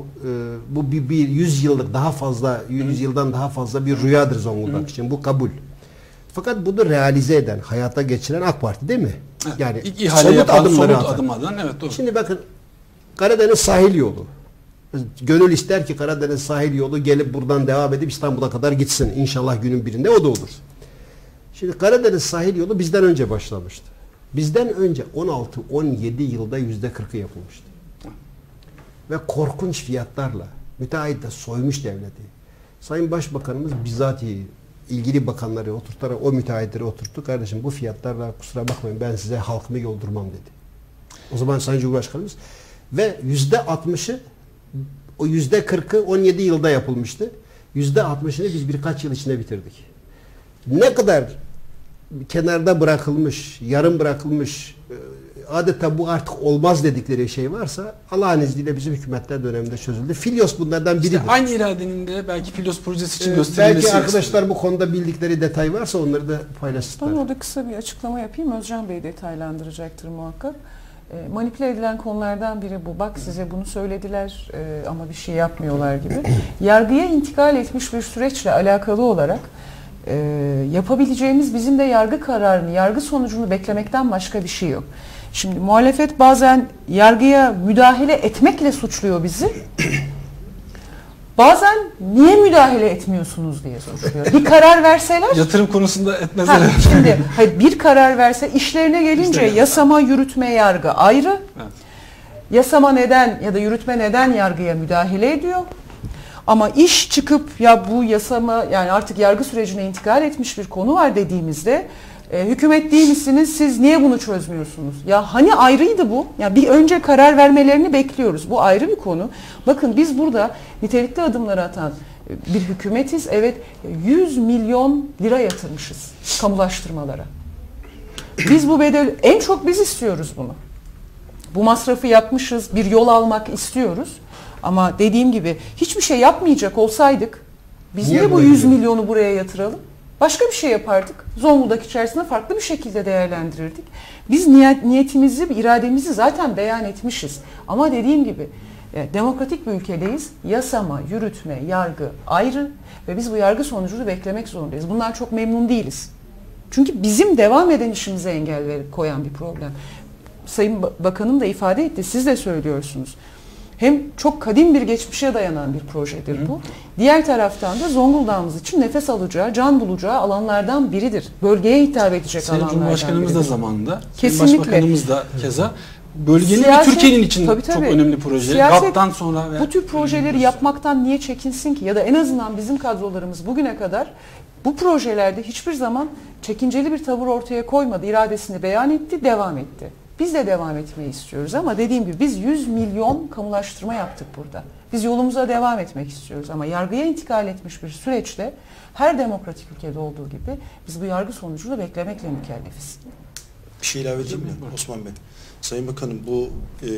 bir 100 yıllık daha fazla, 100 yıldan daha fazla bir rüyadır Zonguldak için. Bu kabul. Fakat bunu realize eden, hayata geçiren AK Parti değil mi? Yani İlk ihale yapan, somut adımlardan, evet doğru. Şimdi bakın, Karadeniz sahil yolu. Gönül ister ki Karadeniz sahil yolu gelip buradan devam edip İstanbul'a kadar gitsin. İnşallah günün birinde o da olur. Şimdi Karadeniz sahil yolu bizden önce başlamıştı. Bizden önce 16-17 yılda %40'ı yapılmıştı. Ve korkunç fiyatlarla müteahhit de soymuş devleti. Sayın Başbakanımız bizatihi ilgili bakanları oturtarak o müteahhitleri oturttu. Kardeşim bu fiyatlarla kusura bakmayın, ben size halkımı yoldurmam dedi. O zaman Sayın Cumhurbaşkanımız ve %60'ı, o %40'ı 17 yılda yapılmıştı. %60'ını biz birkaç yıl içinde bitirdik. Ne kadar kenarda bırakılmış, yarım bırakılmış, adeta bu artık olmaz dedikleri şey varsa Allah'ın izniyle bizim hükümetler döneminde çözüldü. Filyos bunlardan biridir. İşte aynı iradenin de belki Filyos projesi için gösterilmesi. Belki arkadaşlar bu konuda bildikleri detay varsa onları da paylaşsınlar. Ben orada kısa bir açıklama yapayım. Özcan Bey detaylandıracaktır muhakkak. Manipüle edilen konulardan biri bu. Bak size bunu söylediler ama bir şey yapmıyorlar gibi. Yargıya intikal etmiş bir süreçle alakalı olarak yapabileceğimiz bizim de yargı kararını, yargı sonucunu beklemekten başka bir şey yok. Şimdi muhalefet bazen yargıya müdahale etmekle suçluyor bizi. Bazen niye müdahale etmiyorsunuz diye suçluyor. Bir karar verseler... Yatırım konusunda etmezler. Şimdi bir karar verse, işlerine gelince yasama, yürütme, yargı ayrı. Evet. Yasama neden ya da yürütme neden yargıya müdahale ediyor? Ama iş çıkıp ya bu yasama, yani artık yargı sürecine intikal etmiş bir konu var dediğimizde hükümet değil misiniz, siz niye bunu çözmüyorsunuz? Ya hani ayrıydı bu? Ya bir önce karar vermelerini bekliyoruz. Bu ayrı bir konu. Bakın biz burada nitelikli adımları atan bir hükümetiz. Evet, 100 milyon lira yatırmışız kamulaştırmalara. Biz bu bedel, en çok biz istiyoruz bunu. Bu masrafı yapmışız, bir yol almak istiyoruz. Ama dediğim gibi hiçbir şey yapmayacak olsaydık biz niye bu 100 milyonu buraya yatıralım? Başka bir şey yapardık. Zonguldak içerisinde farklı bir şekilde değerlendirirdik. Biz niyetimizi, irademizi zaten beyan etmişiz. Ama dediğim gibi demokratik bir ülkedeyiz. Yasama, yürütme, yargı ayrı ve biz bu yargı sonucunu beklemek zorundayız. Bundan çok memnun değiliz. Çünkü bizim devam eden işimize engel koyan bir problem. Sayın Bakanım da ifade etti, siz de söylüyorsunuz. Hem çok kadim bir geçmişe dayanan bir projedir bu. Diğer taraftan da Zonguldak'ımız için nefes alacağı, can bulacağı alanlardan biridir. Bölgeye hitap edecek Sayın alanlardan Cumhurbaşkanımız biridir. da zamanında, Kesinlikle. Sayın Başbakanımız da keza bölgenin ve Siyaset- Türkiye'nin için tabii, çok tabii. önemli proje. Siyaset, GAP'tan sonra ve bu tür projeleri yapmaktan niye çekinsin ki? Ya da en azından bizim kadrolarımız bugüne kadar bu projelerde hiçbir zaman çekinceli bir tavır ortaya koymadı. İradesini beyan etti, devam etti. Biz de devam etmeyi istiyoruz ama dediğim gibi biz 100 milyon kamulaştırma yaptık burada. Biz yolumuza devam etmek istiyoruz ama yargıya intikal etmiş bir süreçte her demokratik ülkede olduğu gibi biz bu yargı sonucunu beklemekle mükellefiz. Bir şey ilave edeyim mi Osman Bey? Sayın Bakanım, bu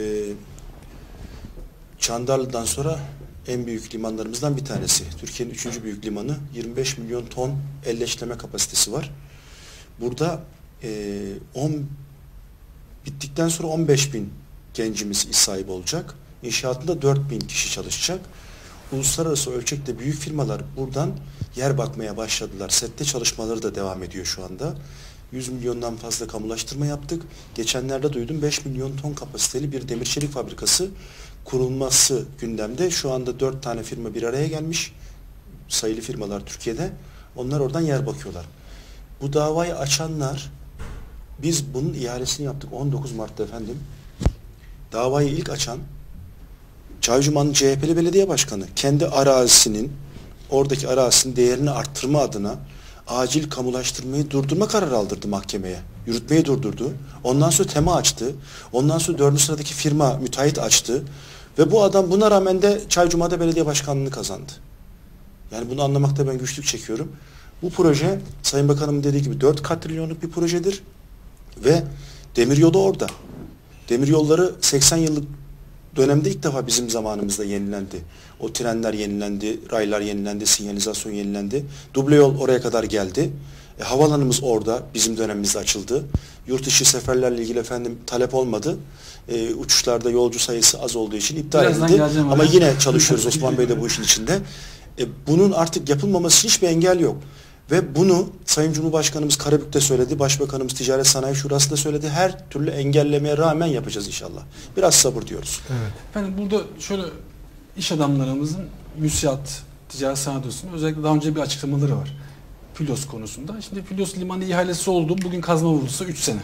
Çandarlı'dan sonra en büyük limanlarımızdan bir tanesi. Türkiye'nin 3. büyük limanı. 25 milyon ton elleştirme kapasitesi var. Burada bittikten sonra 15 bin gencimiz iş sahibi olacak. İnşaatında 4 bin kişi çalışacak. Uluslararası ölçekte büyük firmalar buradan yer bakmaya başladılar. Sette çalışmaları da devam ediyor şu anda. 100 milyondan fazla kamulaştırma yaptık. Geçenlerde duydum 5 milyon ton kapasiteli bir demir çelik fabrikası kurulması gündemde. Şu anda 4 tane firma bir araya gelmiş. Sayılı firmalar Türkiye'de. Onlar oradan yer bakıyorlar. Bu davayı açanlar, biz bunun ihalesini yaptık 19 Mart'ta efendim. Davayı ilk açan Çaycuma'nın CHP'li belediye başkanı kendi arazisinin, oradaki arazisinin değerini arttırma adına acil kamulaştırmayı durdurma kararı aldırdı mahkemeye. Yürütmeyi durdurdu. Ondan sonra tema açtı. Ondan sonra 4. sıradaki firma müteahhit açtı. Ve bu adam buna rağmen de Çaycuma'da belediye başkanlığını kazandı. Yani bunu anlamakta ben güçlük çekiyorum. Bu proje Sayın Bakanımın dediği gibi 4 katrilyonluk bir projedir. Ve demiryolu orada. Demiryolları 80 yıllık dönemde ilk defa bizim zamanımızda yenilendi. O trenler yenilendi, raylar yenilendi, sinyalizasyon yenilendi. Duble yol oraya kadar geldi. Havalanımız orada bizim dönemimizde açıldı. Yurt dışı seferlerle ilgili efendim talep olmadı. Uçuşlarda yolcu sayısı az olduğu için iptal edildi. Ama yine çalışıyoruz Osman Bey de bu işin içinde. Bunun artık yapılmaması için hiçbir engel yok. Ve bunu Sayın Cumhurbaşkanımız Karabük'te söyledi, Başbakanımız Ticaret Sanayi Şurası da söyledi. Her türlü engellemeye rağmen yapacağız inşallah. Biraz sabır diyoruz. Evet. Efendim burada şöyle iş adamlarımızın müsiat, ticaret sanayi odasının özellikle daha önce bir açıklamaları var. Filos konusunda. Şimdi Filos limanı ihalesi oldu. Bugün kazma vurulsa 3 sene.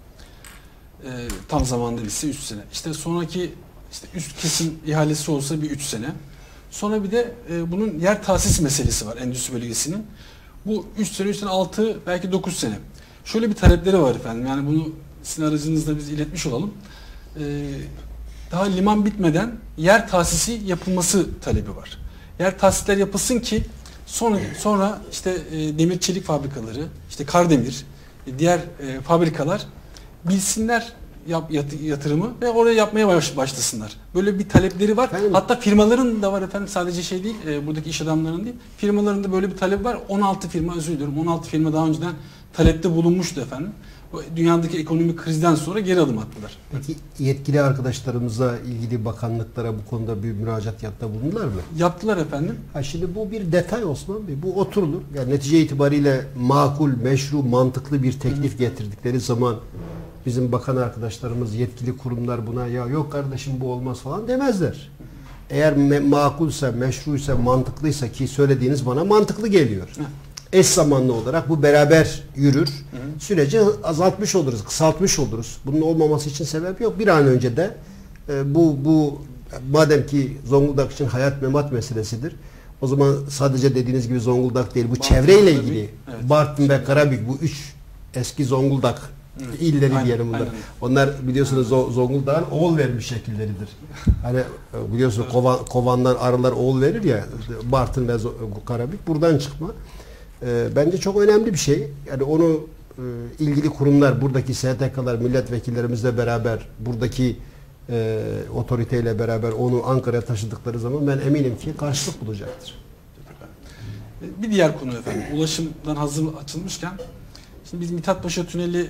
Tam zamanında bitse 3 sene. İşte sonraki üst kesim ihalesi olsa bir 3 sene. Sonra bir de bunun yer tahsis meselesi var endüstri bölgesinin. Bu 3 sene, 3 sene, 6 belki 9 sene. Şöyle bir talepleri var efendim. Yani bunu sizin aracınızla biz iletmiş olalım. Daha liman bitmeden yer tahsisi yapılması talebi var. Yer tahsisler yapılsın ki sonra demir çelik fabrikaları, Kardemir, diğer fabrikalar bilsinler yatırımı ve oraya yapmaya başlasınlar. Böyle bir talepleri var. Efendim? Hatta firmaların da var efendim, sadece değil, buradaki iş adamlarının değil. Firmaların da böyle bir talebi var. 16 firma, özür diliyorum, 16 firma daha önceden talepte bulunmuştu efendim. Dünyadaki ekonomik krizden sonra geri adım attılar. Peki yetkili arkadaşlarımıza, ilgili bakanlıklara bu konuda bir müracaatta bulundular mı? Yaptılar efendim. Şimdi bu bir detay Osman Bey. Bu oturulur. Yani netice itibariyle makul, meşru, mantıklı bir teklif getirdikleri zaman bizim bakan arkadaşlarımız, yetkili kurumlar buna ya yok kardeşim bu olmaz falan demezler. Eğer makulse, meşruysa, mantıklıysa, ki söylediğiniz bana mantıklı geliyor. Eş zamanlı olarak bu beraber yürür. Süreci azaltmış oluruz, kısaltmış oluruz. Bunun olmaması için sebep yok. Bir an önce de bu madem ki Zonguldak için hayat memat meselesidir. O zaman sadece dediğiniz gibi Zonguldak değil, bu Bartın, çevreyle Karabük, ilgili evet. Bartın ve Karabük, bu 3 eski Zonguldak illeri Aynen, diyelim bunlar. aynen. Onlar biliyorsunuz Zonguldak'ın oğul vermiş şekilleridir. Hani biliyorsunuz kovandan arılar oğul verir ya, Bartın ve Karabük buradan çıkma. Bence çok önemli bir şey. Yani onu ilgili kurumlar, buradaki STK'lar, milletvekillerimizle beraber, buradaki otoriteyle beraber onu Ankara'ya taşıdıkları zaman ben eminim ki karşılık bulacaktır. Bir diğer konu efendim, ulaşımdan hazır açılmışken, şimdi biz Mithatpaşa Tüneli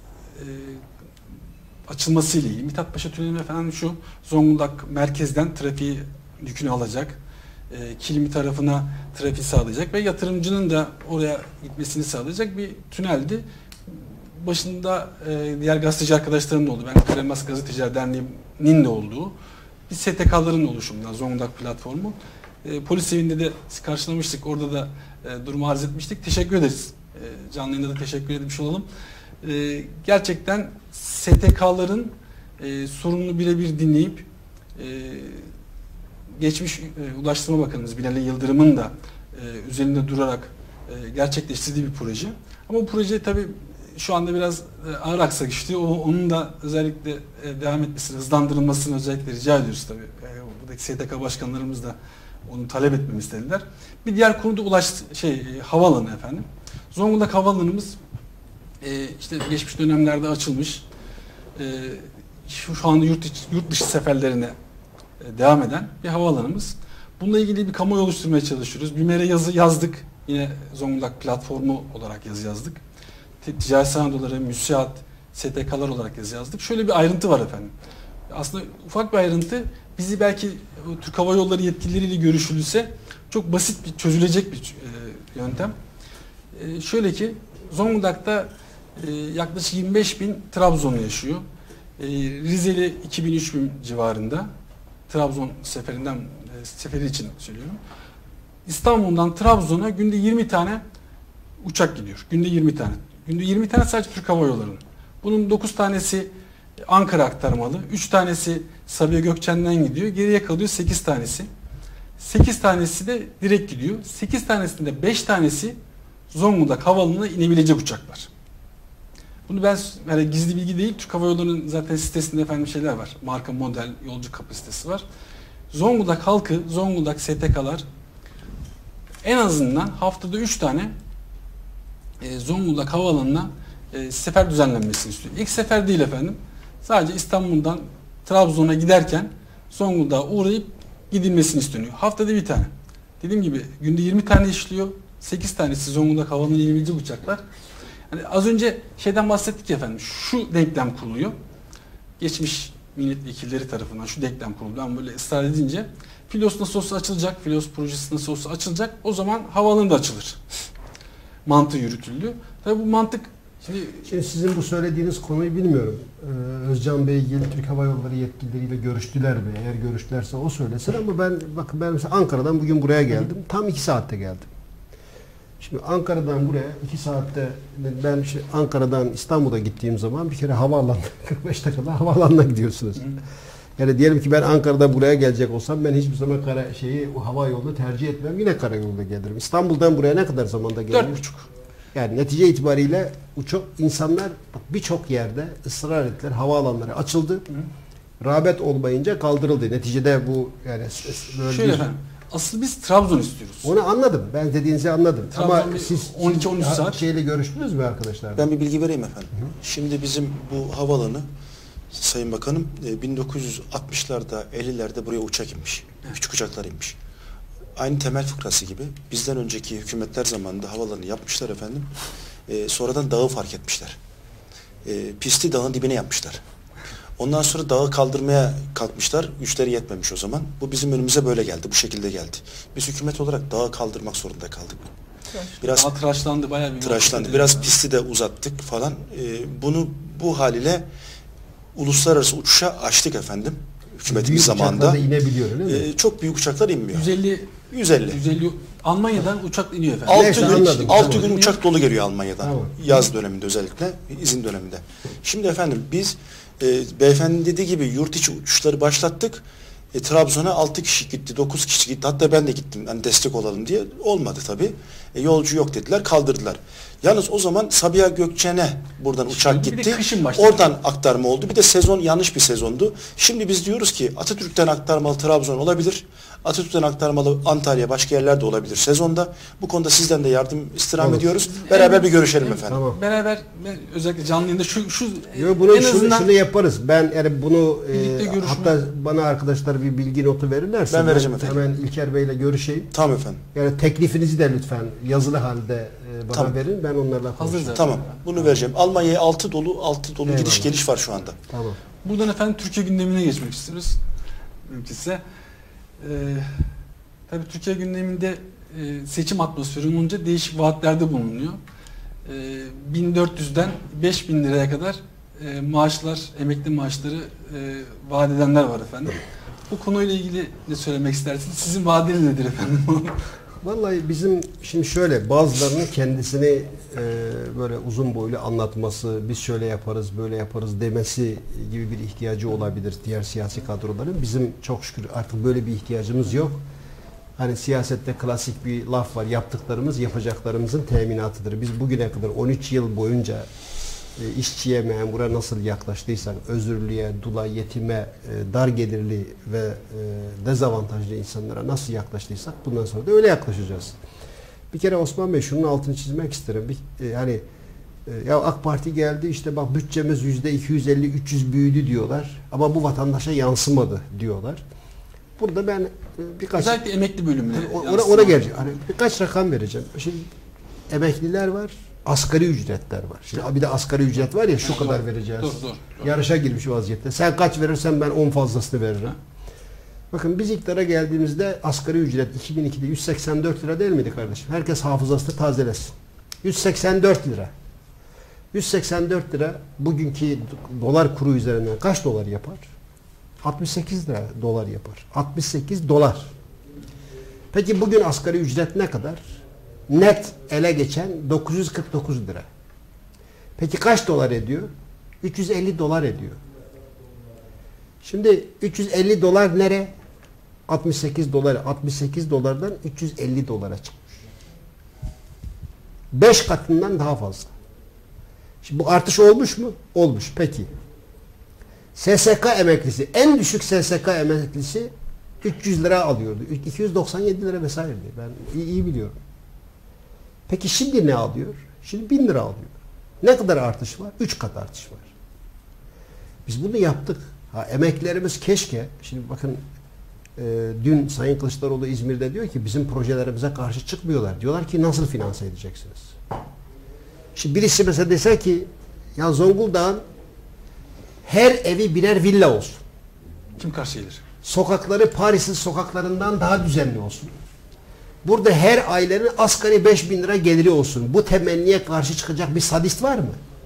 açılmasıyla ilgili, Mithatpaşa Tüneli efendim şu Zonguldak merkezden trafiği yükünü alacak, Kilimi tarafına trafiği sağlayacak ve yatırımcının da oraya gitmesini sağlayacak bir tüneldi. başında diğer gazeteci arkadaşlarım da oldu. Ben Kırılmaz Gazeteciler Derneği'nin de olduğu bir STK'ların oluşumundan Zonguldak platformu. Polis evinde de karşılamıştık. Orada da durumu arz etmiştik. Teşekkür ederiz. Canlı yayında da teşekkür etmiş olalım. Gerçekten STK'ların sorununu birebir dinleyip geçmiş Ulaştırma Bakanımız Binali Yıldırım'ın da üzerinde durarak gerçekleştirdiği bir proje. Ama bu proje tabii şu anda biraz ağır aksak işliyor. Onun da özellikle devam etmesini, hızlandırılmasını özellikle rica ediyoruz tabii. Buradaki STK başkanlarımız da onu talep etmemi istediler. Bir diğer konu da havaalanı efendim. Zonguldak havaalanımız işte geçmiş dönemlerde açılmış. Şu anda yurt dışı seferlerine devam eden bir havaalanımız. Bununla ilgili bir kamuoyu oluşturmaya çalışıyoruz. BİMER'e yazı yazdık. Yine Zonguldak platformu olarak yazı yazdık. Ticaret Sanayi Odaları, müsiat, STK'lar olarak yazı yazdık. Şöyle bir ayrıntı var efendim. Aslında ufak bir ayrıntı. Bizi belki Türk Hava Yolları yetkilileriyle görüşülürse çok basit bir çözülecek bir yöntem. Şöyle ki Zonguldak'ta yaklaşık 25 bin Trabzonlu yaşıyor. Rizeli 2000-3000 civarında. Trabzon seferi için söylüyorum. İstanbul'dan Trabzon'a günde 20 tane uçak gidiyor. Günde 20 tane. Günde 20 tane sadece Türk Hava Yolları'nın. Bunun 9 tanesi Ankara aktarmalı. 3 tanesi Sabiha Gökçen'den gidiyor. Geriye kalıyor 8 tanesi. 8 tanesi de direkt gidiyor. 8 tanesinde 5 tanesi Zonguldak Havaalanı'na inebilecek uçaklar. Bunu ben yani gizli bilgi değil. Türk Hava Yolları'nın zaten sitesinde efendim şeyler var. Marka, model, yolcu kapasitesi var. Zonguldak halkı, Zonguldak STK'lar en azından haftada 3 tane Zonguldak Havaalanı'na sefer düzenlenmesini istiyor. İlk sefer değil efendim. Sadece İstanbul'dan Trabzon'a giderken Zonguldak'a uğrayıp gidilmesini isteniyor. Haftada bir tane. Dediğim gibi günde 20 tane işliyor. 8 tanesi Zonguldak Havaalanı'na inebilecek uçaklar. Yani az önce şeyden bahsettik ya efendim. Şu denklem kuruluyor. Geçmiş milletvekilleri tarafından şu denklem kuruldu. Ben böyle ısrar edince Filos nasıl olsa açılacak. Filos projesi nasıl olsa açılacak. O zaman havaalanı da açılır. Mantığı yürütüldü. Tabii bu mantık Şimdi sizin bu söylediğiniz konuyu bilmiyorum. Özcan Bey ilgili Türk Hava Yolları yetkilileriyle görüştüler mi? Eğer görüştülerse o söylesin ama ben mesela Ankara'dan bugün buraya geldim. Tam 2 saatte geldim. Şimdi Ankara'dan buraya 2 saatte ben Ankara'dan İstanbul'a gittiğim zaman bir kere havaalanına 45 dakikada havaalanına gidiyorsunuz. Yani diyelim ki ben Ankara'da buraya gelecek olsam ben hiçbir zaman hava yolunu tercih etmem. Yine karayolda gelirim. İstanbul'dan buraya ne kadar zamanda gelirim? 4,5. Yani netice itibariyle insanlar birçok yerde ısrar ettiler. Havaalanları açıldı. Rağbet olmayınca kaldırıldı. Neticede bu yani böyle şöyle efendim. Asıl biz Trabzon istiyoruz. Onu anladım. Ben dediğinizi anladım. Ama siz 12-13 saat şeyle görüştünüz mü arkadaşlar? Ben bir bilgi vereyim efendim. Şimdi bizim bu havaalanı Sayın Bakanım 1960'larda 50'lerde buraya uçak inmiş. Küçük uçaklar inmiş. Aynı temel fıkrası gibi bizden önceki hükümetler zamanında havaalanı yapmışlar efendim. Sonradan dağı fark etmişler. Pisti dağın dibine yapmışlar. Ondan sonra dağı kaldırmaya kalkmışlar. Güçleri yetmemiş o zaman. Bu bizim önümüze böyle geldi. Bu şekilde geldi. Biz hükümet olarak dağı kaldırmak zorunda kaldık. Biraz daha tıraşlandı, bayağı bir tıraşlandı. Biraz pisti de uzattık falan. Bunu bu haliyle uluslararası uçuşa açtık efendim. Hükümetimiz zamanında. İnebiliyor öyle mi? Çok büyük uçaklar inmiyor. 150. Almanya'dan uçak iniyor efendim. 6 gün uçak dolu geliyor Almanya'dan. Tamam. Yaz döneminde özellikle, izin döneminde. Şimdi efendim biz beyefendi dediği gibi yurt içi uçuşları başlattık. Trabzon'a 6 kişi gitti, 9 kişi gitti. Hatta ben de gittim hani destek olalım diye. Olmadı tabii. Yolcu yok dediler, kaldırdılar. Yalnız o zaman Sabiha Gökçen'e buradan uçak gitti. Oradan aktarma oldu. Bir de sezon yanlış bir sezondu. Şimdi biz diyoruz ki Atatürk'ten aktarmalı Trabzon olabilir. Atatürk'ten aktarmalı Antalya, başka yerler de olabilir sezonda. Bu konuda sizden de yardım istirham ediyoruz. Beraber bir görüşelim efendim. Tamam. Beraber özellikle canlı yayında şunu yaparız. Ben yani bunu hatta bana arkadaşlar bir bilgi notu verirlerse ben vereceğim efendim. Hemen İlker Bey'le görüşeyim. Tamam efendim. Yani teklifinizi de lütfen yazılı halde bana tamam. verin. Ben onlarla konuşayım. Tamam. Bunu vereceğim. Almanya'ya 6 dolu Eyvallah. gidiş geliş var şu anda. Tamam. Buradan efendim Türkiye gündemine geçmek istiyoruz. Mümkünse. Tabii Türkiye gündeminde seçim atmosferi olunca değişik vaatlerde bulunuyor. 1400'den 5000 liraya kadar maaşlar, emekli maaşları vaat edenler var efendim. Bu konuyla ilgili ne söylemek istersiniz? Sizin vaadiniz nedir efendim? Vallahi bizim şimdi şöyle bazılarının kendisini böyle uzun boylu anlatması, biz şöyle yaparız, böyle yaparız demesi gibi bir ihtiyacı olabilir diğer siyasi kadroların. Bizim çok şükür artık böyle bir ihtiyacımız yok. Hani siyasette klasik bir laf var, yaptıklarımız yapacaklarımızın teminatıdır. Biz bugüne kadar 13 yıl boyunca işçiye, memura nasıl yaklaştıysak, özürlüye, dula, yetime, dar gelirli ve dezavantajlı insanlara nasıl yaklaştıysak bundan sonra da öyle yaklaşacağız. Bir kere Osman Bey şunun altını çizmek isterim. Ya AK Parti geldi işte bak bütçemiz %250-300 büyüdü diyorlar ama bu vatandaşa yansımadı diyorlar. Burada ben birkaç... Özellikle emekli bölümüne. Ona geleceğim. Hani birkaç rakam vereceğim. Şimdi emekliler var. Asgari ücretler var. Şimdi bir de asgari ücret var ya şu kadar vereceğiz. Doğru. Yarışa girmiş vaziyette. Sen kaç verirsen ben 10 fazlasını veririm. Bakın biz iktidara geldiğimizde asgari ücret 2002'de 184 lira değil miydi kardeşim? Herkes hafızasını tazelesin. 184 lira. 184 lira bugünkü dolar kuru üzerinden kaç dolar yapar? 68 lira dolar yapar. 68 dolar. Peki bugün asgari ücret ne kadar? Net ele geçen 949 lira. Peki kaç dolar ediyor? 350 dolar ediyor. Şimdi 350 dolar nere? 68 dolar. 68 dolardan 350 dolara çıkmış. 5 katından daha fazla. Şimdi bu artış olmuş mu? Olmuş. Peki. SSK emeklisi, en düşük SSK emeklisi 300 lira alıyordu. 297 lira vesaireydi. Ben iyi biliyorum. Peki şimdi ne alıyor? Şimdi 1000 lira alıyor. Ne kadar artış var? 3 kat artış var. Biz bunu yaptık. Emeklilerimiz keşke, şimdi bakın dün Sayın Kılıçdaroğlu İzmir'de diyor ki bizim projelerimize karşı çıkmıyorlar. Diyorlar ki nasıl finanse edeceksiniz? Şimdi birisi mesela dese ki ya Zonguldak'ın her evi birer villa olsun. Kim karşı gelir? Sokakları Paris'in sokaklarından daha düzenli olsun. Burada her ailenin asgari 5000 lira geliri olsun. Bu temenniye karşı çıkacak bir sadist var mı?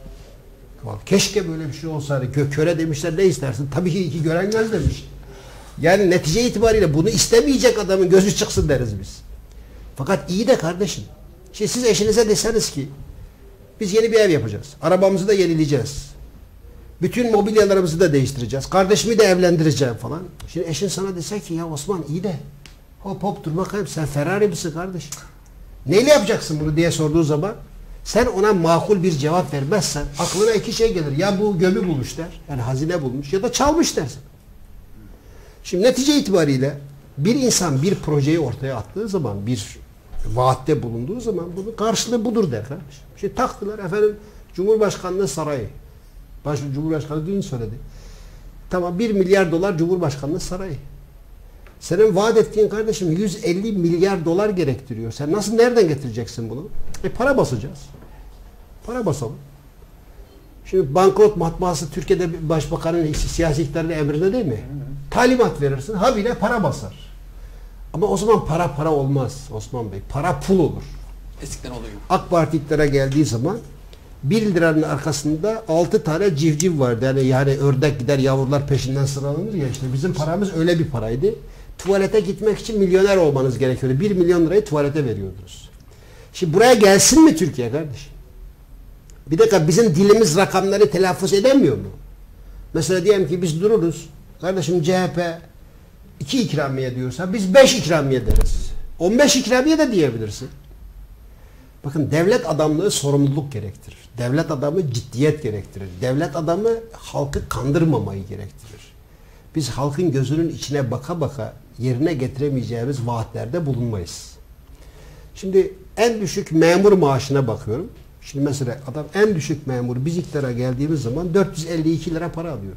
Keşke böyle bir şey olsaydı. Köre demişler ne istersin? Tabii ki iki gören göz demiş. Yani netice itibariyle bunu istemeyecek adamın gözü çıksın deriz biz. Fakat iyi de kardeşim. Şimdi siz eşinize deseniz ki biz yeni bir ev yapacağız. Arabamızı da yenileyeceğiz. Bütün mobilyalarımızı da değiştireceğiz. Kardeşimi de evlendireceğim falan. Şimdi eşin sana dese ki ya Osman iyi de hop dur bakayım sen Ferrari misin kardeş? Neyle yapacaksın bunu diye sorduğu zaman sen ona makul bir cevap vermezsen aklına iki şey gelir. Ya bu gömü bulmuş der. Yani hazine bulmuş ya da çalmış dersin. Şimdi netice itibariyle bir insan bir projeyi ortaya attığı zaman bir vaatte bulunduğu zaman bunun karşılığı budur der kardeş. Şimdi taktılar efendim Cumhurbaşkanlığı sarayı. Cumhurbaşkanı dün söyledi. Tamam 1 milyar dolar Cumhurbaşkanlığı sarayı. Senin vaat ettiğin kardeşim 150 milyar dolar gerektiriyor. Sen nereden getireceksin bunu? Para basacağız. Para basalım. Şimdi banknot matbaası Türkiye'de başbakanın siyasi iktidarın emrinde değil mi? Talimat verirsin. Habire para basar. Ama o zaman para olmaz Osman Bey. Para pul olur. Eskiden oluyor. AK Parti iktidara geldiği zaman 1 liranın arkasında 6 tane civciv vardı. Yani ördek gider yavrular peşinden sıralanır ya işte bizim paramız öyle bir paraydı. Tuvalete gitmek için milyoner olmanız gerekiyordu. 1 milyon lirayı tuvalete veriyordunuz. Şimdi buraya gelsin mi Türkiye kardeşim? Bir dakika bizim dilimiz rakamları telaffuz edemiyor mu? Mesela diyelim ki biz dururuz. Kardeşim CHP 2 ikramiye diyorsa biz 5 ikramiye deriz. 15 ikramiye de diyebilirsin. Bakın devlet adamlığı sorumluluk gerektirir. Devlet adamı ciddiyet gerektirir. Devlet adamı halkı kandırmamayı gerektirir. Biz halkın gözünün içine baka baka yerine getiremeyeceğimiz vaatlerde bulunmayız. Şimdi en düşük memur maaşına bakıyorum. Şimdi mesela adam en düşük memur biz iktidara geldiğimiz zaman 452 lira para alıyordu.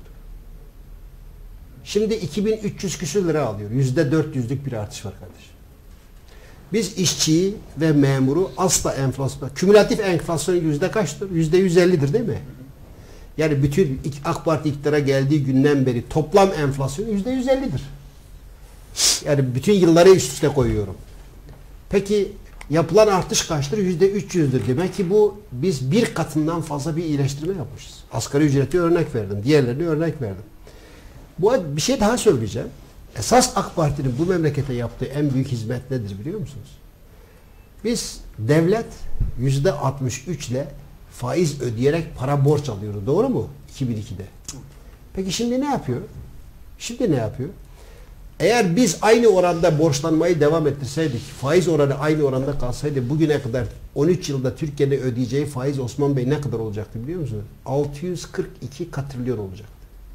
Şimdi 2300 küsür lira alıyor. %400'lük bir artış var kardeşim. Biz işçiyi ve memuru asla enflasyon, kümülatif enflasyon yüzde kaçtır? %150'dir değil mi? Yani bütün AK Parti iktidara geldiği günden beri toplam enflasyon %150'dir. Yani bütün yılları üst üste koyuyorum. Peki Yapılan artış kaçtır? %300'dür. Demek ki bu biz bir katından fazla bir iyileştirme yapmışız. Asgari ücreti örnek verdim. Diğerlerini örnek verdim. Bu bir şey daha söyleyeceğim. Esas AK Parti'nin bu memlekete yaptığı en büyük hizmet nedir biliyor musunuz? Biz devlet %63 ile faiz ödeyerek para borç alıyordu. Doğru mu? 2002'de. Peki şimdi ne yapıyor? Şimdi ne yapıyor? Eğer biz aynı oranda borçlanmayı devam ettirseydik, faiz oranı aynı oranda kalsaydı bugüne kadar 13 yılda Türkiye'de ödeyeceği faiz Osman Bey ne kadar olacaktı biliyor musunuz? 642 katrilyon olacaktı.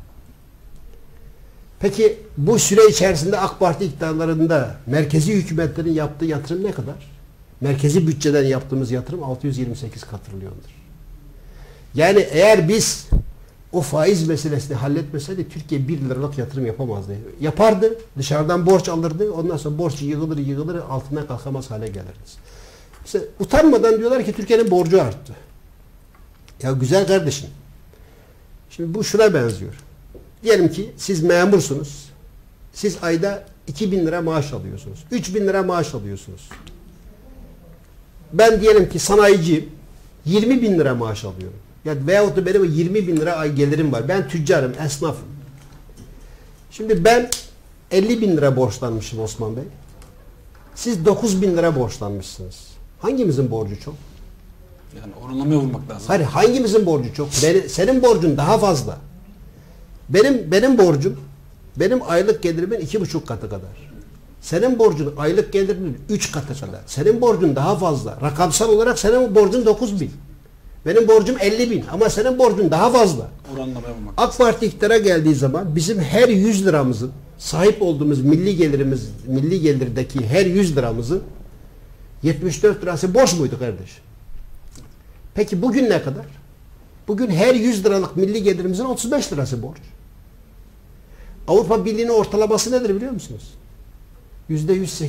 Peki bu süre içerisinde AK Parti iktidarlarında merkezi hükümetlerin yaptığı yatırım ne kadar? Merkezi bütçeden yaptığımız yatırım 628 katrilyondur. Yani eğer biz o faiz meselesini halletmeseydi Türkiye 1 liralık yatırım yapamazdı. Yapardı, dışarıdan borç alırdı, ondan sonra borç yığılır altından kalkamaz hale geliriz. İşte utanmadan diyorlar ki Türkiye'nin borcu arttı. Ya güzel kardeşim, şimdi bu şuna benziyor. Diyelim ki siz memursunuz, siz ayda 2.000 lira maaş alıyorsunuz, 3.000 lira maaş alıyorsunuz. Ben diyelim ki sanayiciyim, 20.000 lira maaş alıyorum. Ya veyahut da benim 20.000 lira ay gelirim var. Ben tüccarım, esnafım. Şimdi ben 50.000 lira borçlanmışım Osman Bey. Siz 9.000 lira borçlanmışsınız. Hangimizin borcu çok? Yani oranlamaya vurmak lazım. Hayır, hangimizin borcu çok? Senin borcun daha fazla. Benim borcum, benim aylık gelirimin 2,5 katı kadar. Senin borcun aylık gelirinin 3 katı kadar. Senin borcun daha fazla. Rakamsal olarak senin borcun 9.000. Benim borcum 50.000 ama senin borcun daha fazla. Oranlamaya vurmak. AK Parti iktidara geldiği zaman bizim her 100 liramızın sahip olduğumuz milli gelirdeki her 100 liramızın 74 lirası borç muydu kardeş? Peki bugün ne kadar? Bugün her 100 liralık milli gelirimizin 35 lirası borç. Avrupa Birliği'nin ortalaması nedir biliyor musunuz? %108.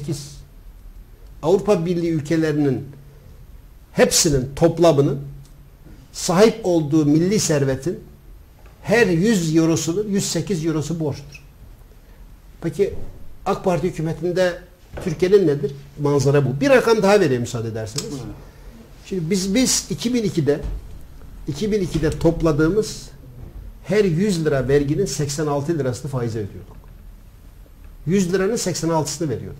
Avrupa Birliği ülkelerinin hepsinin toplamının sahip olduğu milli servetin her 100 eurosunun 108 eurosu borçtur. Peki AK Parti hükümetinde Türkiye'nin nedir? Manzara bu. Bir rakam daha vereyim müsaade ederseniz. Şimdi biz 2002'de topladığımız her 100 lira verginin 86 lirasını faize ödüyorduk. 100 liranın 86'sını veriyorduk.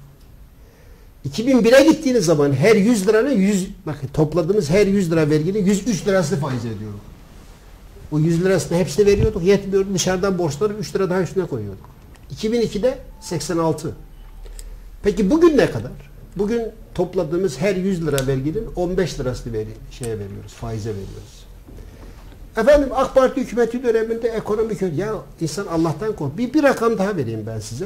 2001'e gittiğiniz zaman her 100 liranın topladığımız her 100 lira verginin 103 lirasını faize ödüyorduk. O 100 lirasını hepsini veriyorduk. Yetmiyordu. Dışarıdan borçları 3 lira daha üstüne koyuyorduk. 2002'de 86. Peki bugün ne kadar? Bugün topladığımız her 100 lira verginin 15 lirasını veriyoruz. Faize veriyoruz. Efendim AK Parti hükümeti döneminde ekonomik ya insan Allah'tan kork. Bir rakam daha vereyim ben size.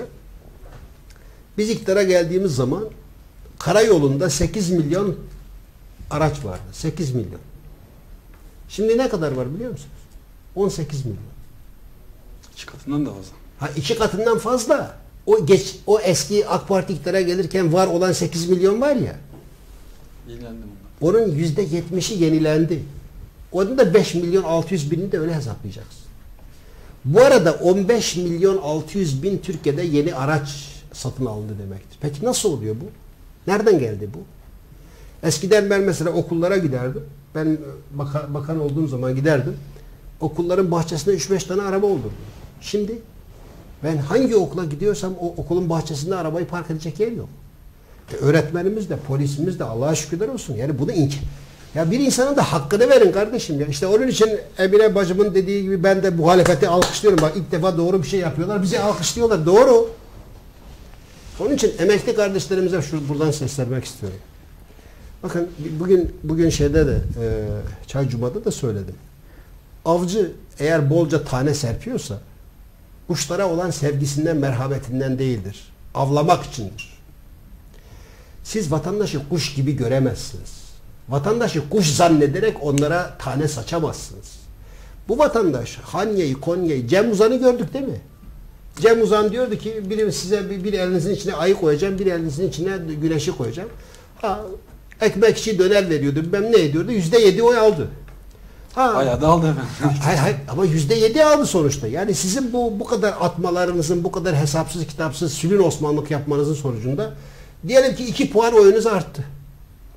Biz iktidara geldiğimiz zaman karayolunda 8 milyon araç vardı. 8 milyon. Şimdi ne kadar var biliyor musunuz? 18 milyon. 2 katından da fazla. Ha 2 katından fazla. O eski AK Parti iktidara gelirken var olan 8 milyon var ya. Yenilendi bunlar. Onun %70'i yenilendi. Onun da 5 milyon 600 binini de öyle hesaplayacaksın. Bu arada 15 milyon 600 bin Türkiye'de yeni araç satın alındı demektir. Peki nasıl oluyor bu? Nereden geldi bu? Eskiden ben mesela okullara giderdim. Ben bakan olduğum zaman giderdim. Okulların bahçesinde 3-5 tane araba olurdu. Şimdi ben hangi okula gidiyorsam o okulun bahçesinde arabayı park edecek yer yok. Öğretmenimiz de, polisimiz de Allah'a şükürler olsun. Yani bunu ya bir insanın da hakkını verin kardeşim ya. İşte onun için Emine bacımın dediği gibi ben de muhalefeti alkışlıyorum. Bak ilk defa doğru bir şey yapıyorlar. Bizi alkışlıyorlar. Doğru. Onun için emekli kardeşlerimize buradan seslenmek istiyorum. Bakın bugün şeyde de Çaycuma'da da söyledim. Avcı eğer bolca tane serpiyorsa kuşlara olan sevgisinden, merhametinden değildir. Avlamak içindir. Siz vatandaşı kuş gibi göremezsiniz. Vatandaşı kuş zannederek onlara tane saçamazsınız. Bu vatandaş Hanya'yı, Konya'yı, Cem Uzan'ı gördük değil mi? Cem Uzan diyordu ki size bir elinizin içine ayı koyacağım, bir elinizin içine güneşi koyacağım. Ekmek işi döner veriyordu. Ben ne ediyordu? %7 oy aldı. Bayağı da aldı efendim. Hayır, ama %7 aldı sonuçta. Yani sizin bu kadar atmalarınızın, bu kadar hesapsız kitapsız sülün Osmanlık yapmanızın sonucunda diyelim ki 2 puan oyunuz arttı.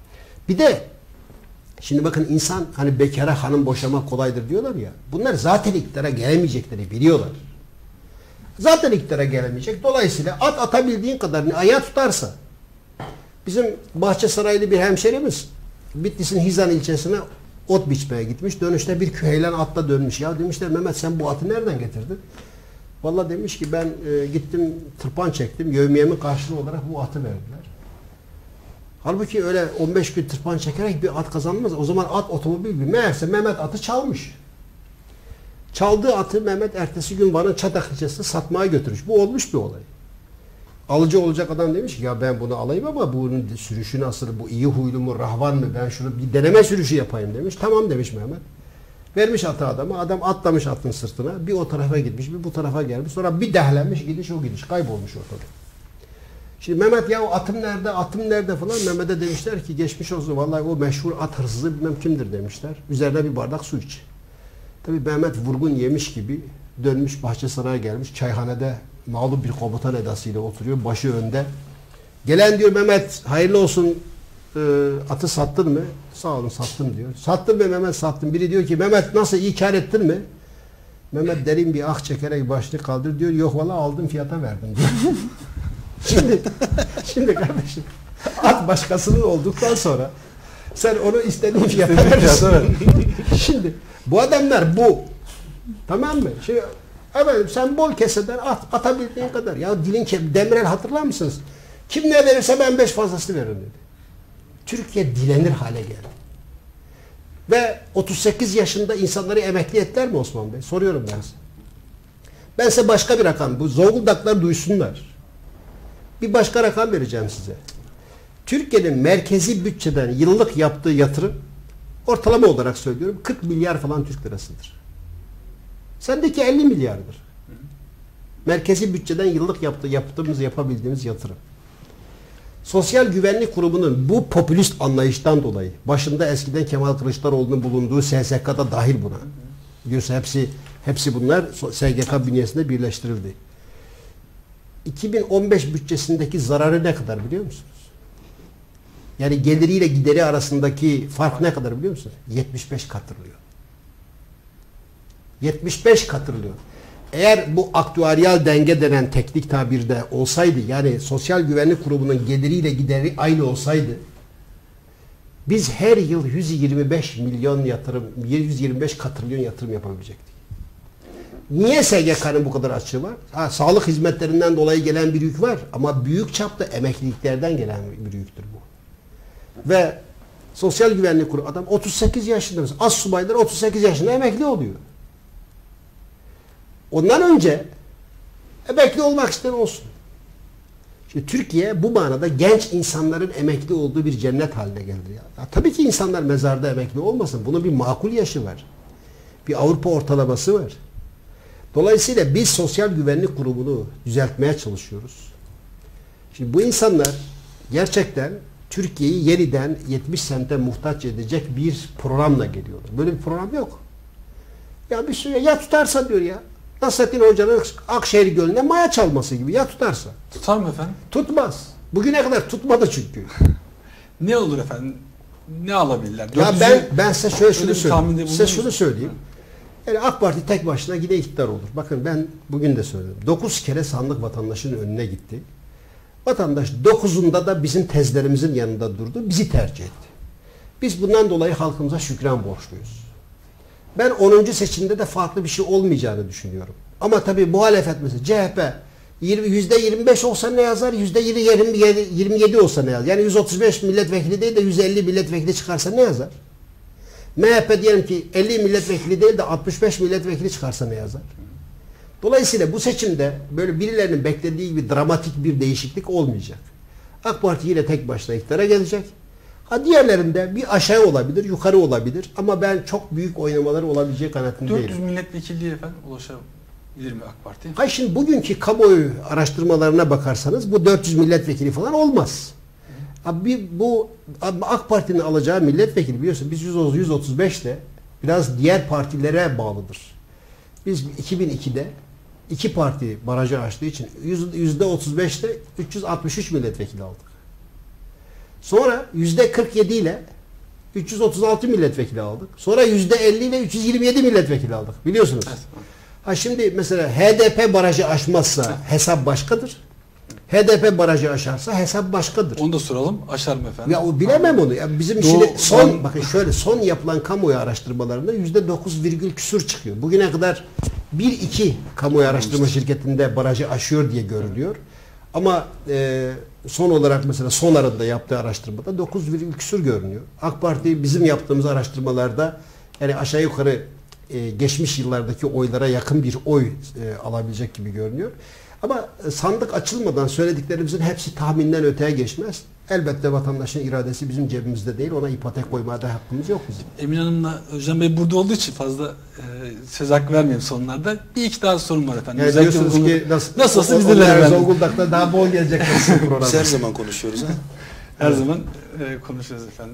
Bir de şimdi bakın insan hani bekara hanım boşamak kolaydır diyorlar ya. Bunlar zaten iktidara gelemeyecekleri biliyorlar. Zaten iktidara gelemeyecek. Dolayısıyla at atabildiğin kadarını ayağa tutarsa. Bizim Bahçesaraylı bir hemşerimiz Bitlis'in Hizan ilçesine ot biçmeye gitmiş. Dönüşte bir küheylen atla dönmüş. Ya demişler Mehmet sen bu atı nereden getirdin? Vallahi demiş ki ben gittim tırpan çektim. Yevmiyemin karşılığı olarak bu atı verdiler. Halbuki öyle 15 gün tırpan çekerek bir at kazanmaz. O zaman at otomobil bir. Meğerse Mehmet atı çalmış. Çaldığı atı Mehmet ertesi gün Van'ın Çatak ilçesine satmaya götürmüş. Bu olmuş bir olay. Alıcı olacak adam demiş ki ya ben bunu alayım ama bunun sürüşü nasıl, bu iyi huylu mu, rahvan mı, ben şunu bir deneme sürüşü yapayım demiş. Tamam demiş Mehmet. Vermiş atı adama. Adam atlamış atın sırtına. Bir o tarafa gitmiş, bir bu tarafa gelmiş. Sonra bir dehlenmiş, gidiş o gidiş. Kaybolmuş ortada. Şimdi Mehmet ya atım nerede, atım nerede falan. Mehmet'e demişler ki geçmiş olsun. Vallahi o meşhur at hırsızı bilmem kimdir demişler. Üzerine bir bardak su iç. Tabii Mehmet vurgun yemiş gibi dönmüş Bahçesaray'a gelmiş. Çayhanede mağlup bir komutan edasıyla oturuyor. Başı önde. Gelen diyor Mehmet hayırlı olsun atı sattın mı? Sağ olun sattım diyor. Sattın mı Mehmet sattım. Biri diyor ki Mehmet nasıl iyi kar ettin mi? Mehmet derin bir ah çekerek başını kaldır diyor. Yok valla aldım fiyata verdim diyor. Şimdi kardeşim at başkasının olduktan sonra sen onu istediğin fiyata verirsin. Şimdi bu adamlar bu. Tamam mı? Şimdi efendim sen bol keseden at, atabildiğin kadar. Ya dilin Demirel hatırlar mısınız? Kim ne verirse ben 5 fazlasını veririm dedi. Türkiye dilenir hale geldi. Ve 38 yaşında insanları emekli ettiler mi Osman Bey? Soruyorum ben size. Ben size başka bir rakam, bu Zonguldaklar duysunlar. Bir başka rakam vereceğim size. Türkiye'nin merkezi bütçeden yıllık yaptığı yatırım ortalama olarak söylüyorum 40 milyar falan Türk lirasıdır. Sendeki 50 milyardır. Merkezi bütçeden yıllık yapabildiğimiz yatırım. Sosyal Güvenlik Kurumu'nun bu popülist anlayıştan dolayı başında eskiden Kemal Kılıçdaroğlu'nun bulunduğu SSK'da dahil buna. Biliyorsun hepsi bunlar SGK bünyesinde birleştirildi. 2015 bütçesindeki zararı ne kadar biliyor musunuz? Yani geliriyle gideri arasındaki fark ne kadar biliyor musunuz? 75 katırlıyor. 75 katırlıyor. Eğer bu aktüaryal denge denen teknik tabirde olsaydı, yani Sosyal Güvenlik Kurumu'nun geliriyle gideri aynı olsaydı, biz her yıl 125 milyon yatırım, 125 katrilyon yatırım yapabilecektik. Niye SGK'nın bu kadar açığı var? Sağlık hizmetlerinden dolayı gelen bir yük var ama büyük çapta emekliliklerden gelen bir yüktür bu. Ve Sosyal Güvenlik Kurumu adam 38 yaşında, astsubaylar 38 yaşında emekli oluyor. Ondan önce emekli olmak isteyen olsun. Şimdi Türkiye bu manada genç insanların emekli olduğu bir cennet haline geldi. Ya, tabii ki insanlar mezarda emekli olmasın. Bunun bir makul yaşı var. Bir Avrupa ortalaması var. Dolayısıyla biz Sosyal Güvenlik Kurumu'nu düzeltmeye çalışıyoruz. Şimdi bu insanlar gerçekten Türkiye'yi yeniden 70 sente muhtaç edecek bir programla geliyorlar. Böyle bir program yok. Ya bir süre ya tutarsa diyor ya. Nasrettin Hoca'nın Akşehir Gölü'ne maya çalması gibi ya tutarsa. Tutar mı efendim? Tutmaz. Bugüne kadar tutmadı çünkü. Ne olur efendim? Ne alabilirler? Ya ben size şunu söyleyeyim. Size şunu söyleyeyim. Yani AK Parti tek başına yine iktidar olur. Bakın ben bugün de söyledim. 9 kere sandık vatandaşın önüne gitti. Vatandaş 9'unda da bizim tezlerimizin yanında durdu. Bizi tercih etti. Biz bundan dolayı halkımıza şükran borçluyuz. Ben 10. seçimde de farklı bir şey olmayacağını düşünüyorum. Ama tabii muhalefet mesela CHP %25 olsa ne yazar? %27 olsa ne yazar? Yani 135 milletvekili değil de 150 milletvekili çıkarsa ne yazar? MHP diyelim ki 50 milletvekili değil de 65 milletvekili çıkarsa ne yazar? Dolayısıyla bu seçimde böyle birilerinin beklediği gibi dramatik bir değişiklik olmayacak. AK Parti yine tek başına iktidara gelecek. Diğerlerinde bir aşağı olabilir, yukarı olabilir ama ben çok büyük oynamaları olabileceği kanaatinde değilim. 400 milletvekilliği efendim ulaşabilir mi AK Parti? Hayır şimdi bugünkü kamuoyu araştırmalarına bakarsanız bu 400 milletvekili falan olmaz. Bu AK Parti'nin alacağı milletvekili biliyorsun biz 135'te biraz diğer partilere bağlıdır. Biz 2002'de iki parti barajı açtığı için %35'te 363 milletvekili aldık. Sonra %47 ile 336 milletvekili aldık. Sonra %50 ile 327 milletvekili aldık. Biliyorsunuz. Evet. Ha şimdi mesela HDP barajı aşmazsa hesap başkadır. HDP barajı aşarsa hesap başkadır. Onu da soralım. Aşar mı efendim? Ya o bilemem onu. Ya bizim şimdi bakın şöyle son yapılan kamuoyu araştırmalarında %9 küsur çıkıyor. Bugüne kadar 1-2 kamuoyu araştırma şirketinde barajı aşıyor diye görülüyor. Ama son olarak mesela Sonar'ın da yaptığı araştırmada 9 küsur görünüyor. AK Parti bizim yaptığımız araştırmalarda yani aşağı yukarı geçmiş yıllardaki oylara yakın bir oy alabilecek gibi görünüyor. Ama sandık açılmadan söylediklerimizin hepsi tahminden öteye geçmez. Elbette vatandaşın iradesi bizim cebimizde değil. Ona ipotek koymaya da hakkımız yok bizim. Emine Hanım'la Özcan Bey burada olduğu için fazla söz hakkı vermeyeyim sonlarda. Bir iki daha sorum var efendim. Yani diyorsunuz ki nasılsa bizdeler efendim. Zonguldak'ta daha bol gelecekler sizin programda. Biz her zaman konuşuyoruz. Ha? Her zaman konuşuyoruz efendim.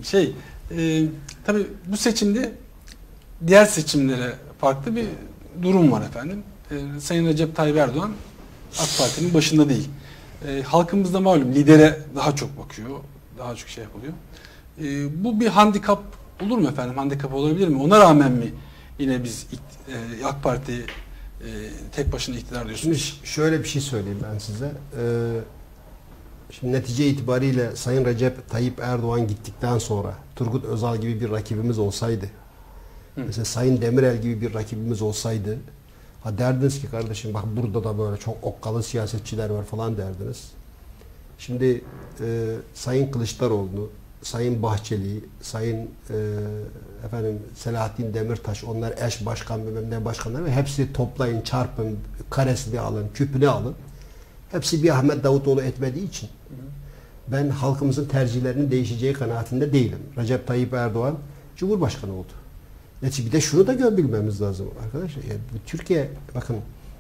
Tabii bu seçimde diğer seçimlere farklı bir durum var efendim. Sayın Recep Tayyip Erdoğan AK Parti'nin başında değil. Halkımızda malum lidere daha çok bakıyor. Daha çok şey yapılıyor. Bu bir handikap olur mu efendim? Handikap olabilir mi? Ona rağmen mi yine biz AK Parti tek başına iktidar diyorsunuz? Şimdi şöyle bir şey söyleyeyim ben size. Şimdi netice itibariyle Sayın Recep Tayyip Erdoğan gittikten sonra Turgut Özal gibi bir rakibimiz olsaydı, mesela Sayın Demirel gibi bir rakibimiz olsaydı, ha derdiniz ki kardeşim bak burada da böyle çok okkalı siyasetçiler var falan derdiniz. Şimdi Sayın Kılıçdaroğlu, Sayın Bahçeli, Sayın Selahattin Demirtaş, onlar eş başkan, bilmem ne başkanları ve hepsi toplayın, çarpın, karesini alın, küpünü alın. Hepsi bir Ahmet Davutoğlu etmediği için ben halkımızın tercihlerinin değişeceği kanaatinde değilim. Recep Tayyip Erdoğan Cumhurbaşkanı oldu. Bir de şunu da bilmemiz lazım arkadaşlar. Yani Türkiye bakın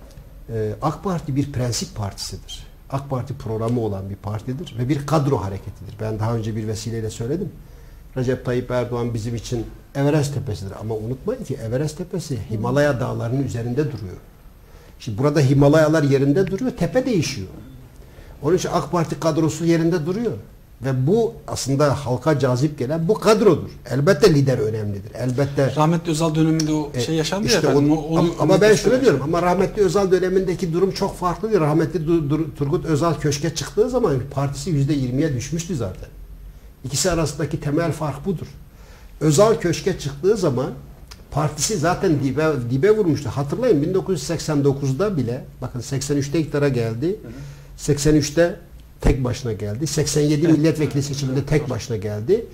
AK Parti bir prensip partisidir. AK Parti programı olan bir partidir ve bir kadro hareketidir. Ben daha önce bir vesileyle söyledim. Recep Tayyip Erdoğan bizim için Everest tepesidir. Ama unutmayın ki Everest tepesi Himalaya dağlarının üzerinde duruyor. Şimdi burada Himalayalar yerinde duruyor, tepe değişiyor. Onun için AK Parti kadrosu yerinde duruyor. Ve bu aslında halka cazip gelen bu kadrodur. Elbette lider önemlidir. Elbette. Rahmetli Özal döneminde o şey yaşandı işte ya efendim. Ama ben şunu diyorum, ama rahmetli Özal dönemindeki durum çok farklı değil. Rahmetli Turgut Özal köşke çıktığı zaman partisi %20'ye düşmüştü zaten. İkisi arasındaki temel fark budur. Özal köşke çıktığı zaman partisi zaten dibe vurmuştu. Hatırlayın 1989'da bile, bakın 83'te iktidara geldi. 83'te tek başına geldi. 87 milletvekili seçiminde tek başına geldi.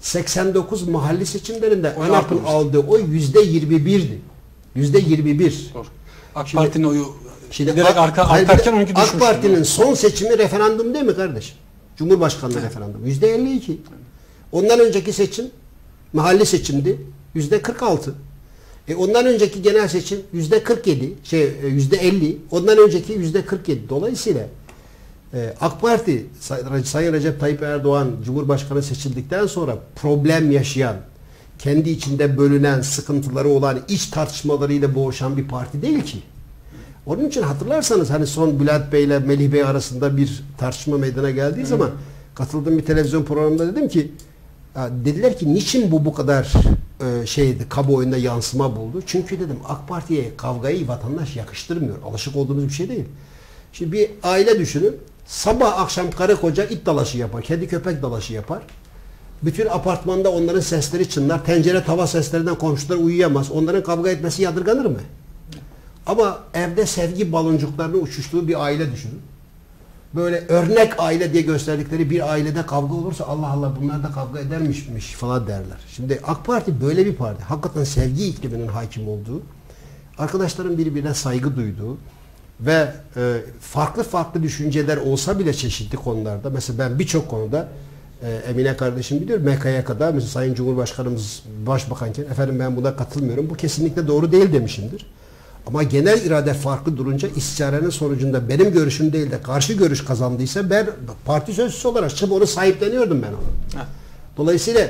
89 mahalli seçimlerinde ANAP'ın aldığı oy %21'di. %21. AK Parti'nin oyu giderek artarken 12 düşmüş. AK Parti'nin son seçimi referandum değil mi kardeşim? Cumhurbaşkanlığı referandumu. %52. Ondan önceki seçim mahalli seçimdi. %46. Ondan önceki genel seçim %47. %50. Ondan önceki %47. Dolayısıyla AK Parti Sayın Recep Tayyip Erdoğan Cumhurbaşkanı seçildikten sonra problem yaşayan, kendi içinde bölünen, sıkıntıları olan, iç tartışmalarıyla boğuşan bir parti değil ki. Onun için hatırlarsanız hani son Bülent Bey ile Melih Bey arasında bir tartışma meydana geldiği zaman katıldığım bir televizyon programında dedim ki dediler ki niçin bu kadar kamuoyunda yansıma buldu? Çünkü dedim AK Parti'ye kavgayı vatandaş yakıştırmıyor. Alışık olduğumuz bir şey değil. Şimdi bir aile düşünün. Sabah akşam karı koca it dalaşı yapar. Kedi köpek dalaşı yapar. Bütün apartmanda onların sesleri çınlar. Tencere tava seslerinden komşular uyuyamaz. Onların kavga etmesi yadırganır mı? Ama evde sevgi baloncuklarının uçuştuğu bir aile düşünün. Böyle örnek aile diye gösterdikleri bir ailede kavga olursa Allah Allah bunlar da kavga edermiş falan derler. Şimdi AK Parti böyle bir parti. Hakikaten sevgi ikliminin hakim olduğu, arkadaşların birbirine saygı duyduğu ve farklı düşünceler olsa bile çeşitli konularda, mesela ben birçok konuda Emine kardeşim biliyor, MKYK'da mesela Sayın Cumhurbaşkanımız başbakanken efendim ben buna katılmıyorum, bu kesinlikle doğru değil demişimdir. Ama genel irade farklı durunca istişarenin sonucunda benim görüşüm değil de karşı görüş kazandıysa ben parti sözcüsü olarak çıkıp onu sahipleniyordum ben onu. Dolayısıyla